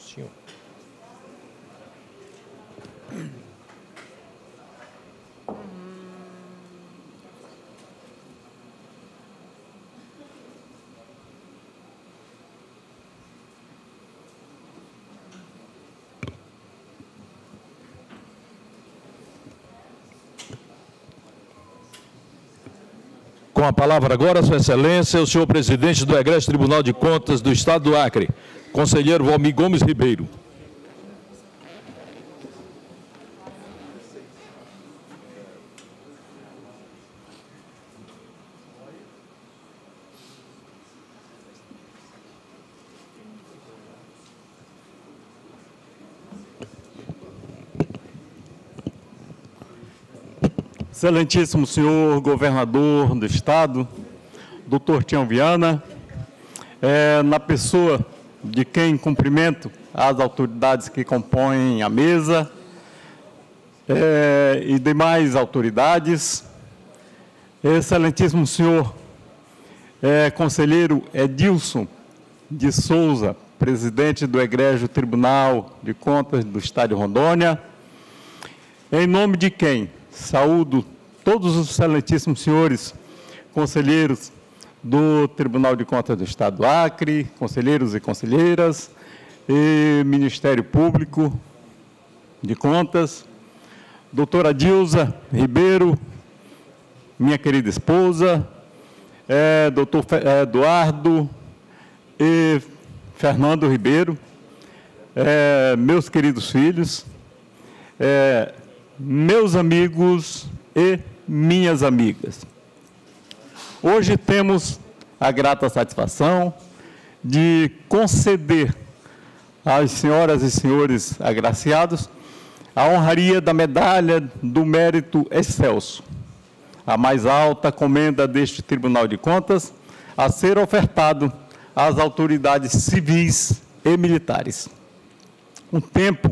Senhor. Com a palavra agora, Sua Excelência, o senhor presidente do Egrégio Tribunal de Contas do Estado do Acre, conselheiro Valmir Gomes Ribeiro. Excelentíssimo senhor governador do Estado, doutor Tião Viana, na pessoa de quem cumprimento as autoridades que compõem a mesa e demais autoridades, excelentíssimo senhor conselheiro Edilson de Souza, presidente do Egrégio Tribunal de Contas do Estado de Rondônia, em nome de quem saúdo todos os excelentíssimos senhores conselheiros do Tribunal de Contas do Estado do Acre, conselheiros e conselheiras, e Ministério Público de Contas, doutora Dilza Ribeiro, minha querida esposa, doutor Eduardo e Fernando Ribeiro, meus queridos filhos, meus amigos e minhas amigas. Hoje temos a grata satisfação de conceder às senhoras e senhores agraciados a honraria da Medalha do Mérito Excelso, a mais alta comenda deste Tribunal de Contas, a ser ofertado às autoridades civis e militares. Um tempo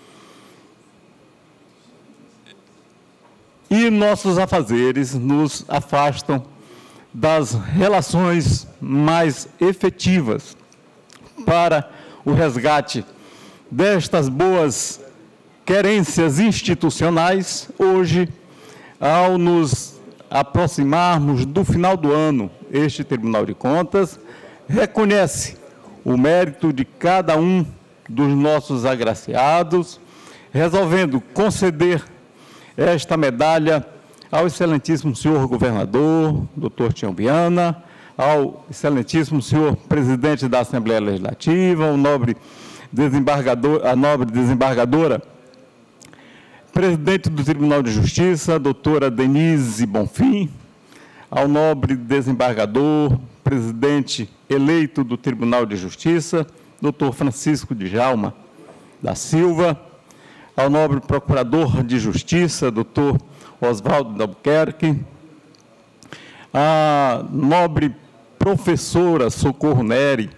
e nossos afazeres nos afastam das relações mais efetivas para o resgate destas boas querências institucionais. Hoje, ao nos aproximarmos do final do ano, este Tribunal de Contas reconhece o mérito de cada um dos nossos agraciados, resolvendo conceder esta medalha ao excelentíssimo senhor governador, doutor Tião Viana, ao excelentíssimo senhor presidente da Assembleia Legislativa, ao nobre desembargador, a nobre desembargadora, presidente do Tribunal de Justiça, doutora Denise Bonfim, ao nobre desembargador, presidente eleito do Tribunal de Justiça, doutor Francisco Djalma da Silva, ao nobre procurador de Justiça, doutor Oswaldo Albuquerque, a nobre professora Socorro Neri,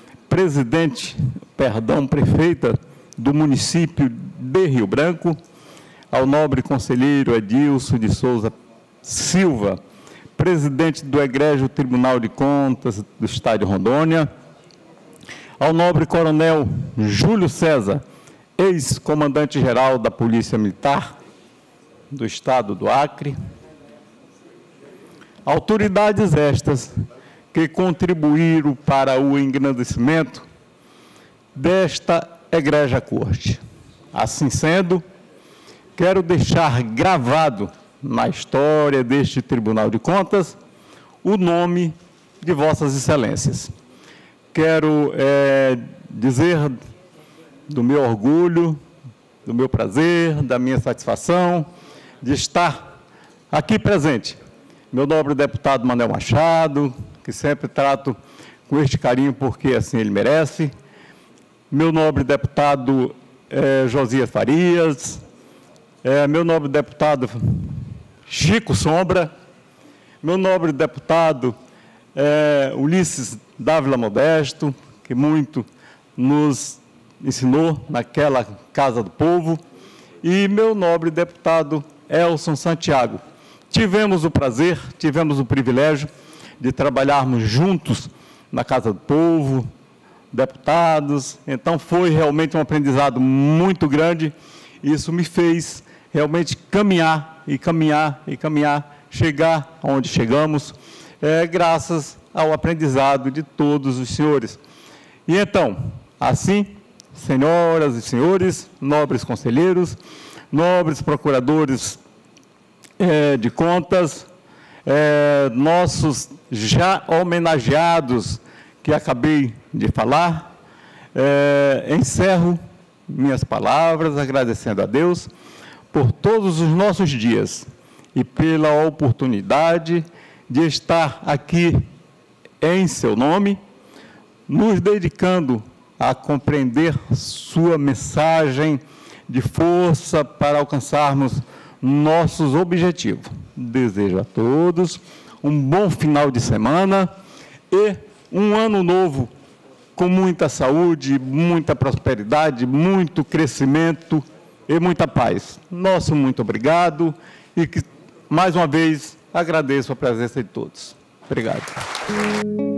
prefeita do município de Rio Branco, ao nobre conselheiro Edilson de Souza Silva, presidente do Egrégio Tribunal de Contas do Estado de Rondônia, ao nobre coronel Júlio César, ex-comandante-geral da Polícia Militar do Estado do Acre, autoridades estas que contribuíram para o engrandecimento desta egrégia corte. Assim sendo, quero deixar gravado na história deste Tribunal de Contas o nome de Vossas Excelências. Quero dizer do meu orgulho, do meu prazer, da minha satisfação de estar aqui presente. Meu nobre deputado Manuel Machado, que sempre trato com este carinho porque assim ele merece. Meu nobre deputado Josias Farias, meu nobre deputado Chico Sombra, meu nobre deputado Ulisses Dávila Modesto, que muito nos ensinou naquela Casa do Povo, e meu nobre deputado Elson Santiago. Tivemos o prazer, tivemos o privilégio de trabalharmos juntos na Casa do Povo, deputados. Então, foi realmente um aprendizado muito grande. Isso me fez realmente caminhar, chegar onde chegamos, graças ao aprendizado de todos os senhores. E então, assim, senhoras e senhores, nobres conselheiros, nobres procuradores de contas, nossos já homenageados que acabei de falar, encerro minhas palavras agradecendo a Deus por todos os nossos dias e pela oportunidade de estar aqui em seu nome, nos dedicando a compreender sua mensagem de força para alcançarmos nossos objetivos. Desejo a todos um bom final de semana e um ano novo com muita saúde, muita prosperidade, muito crescimento e muita paz. Nosso muito obrigado e que, mais uma vez, agradeço a presença de todos. Obrigado.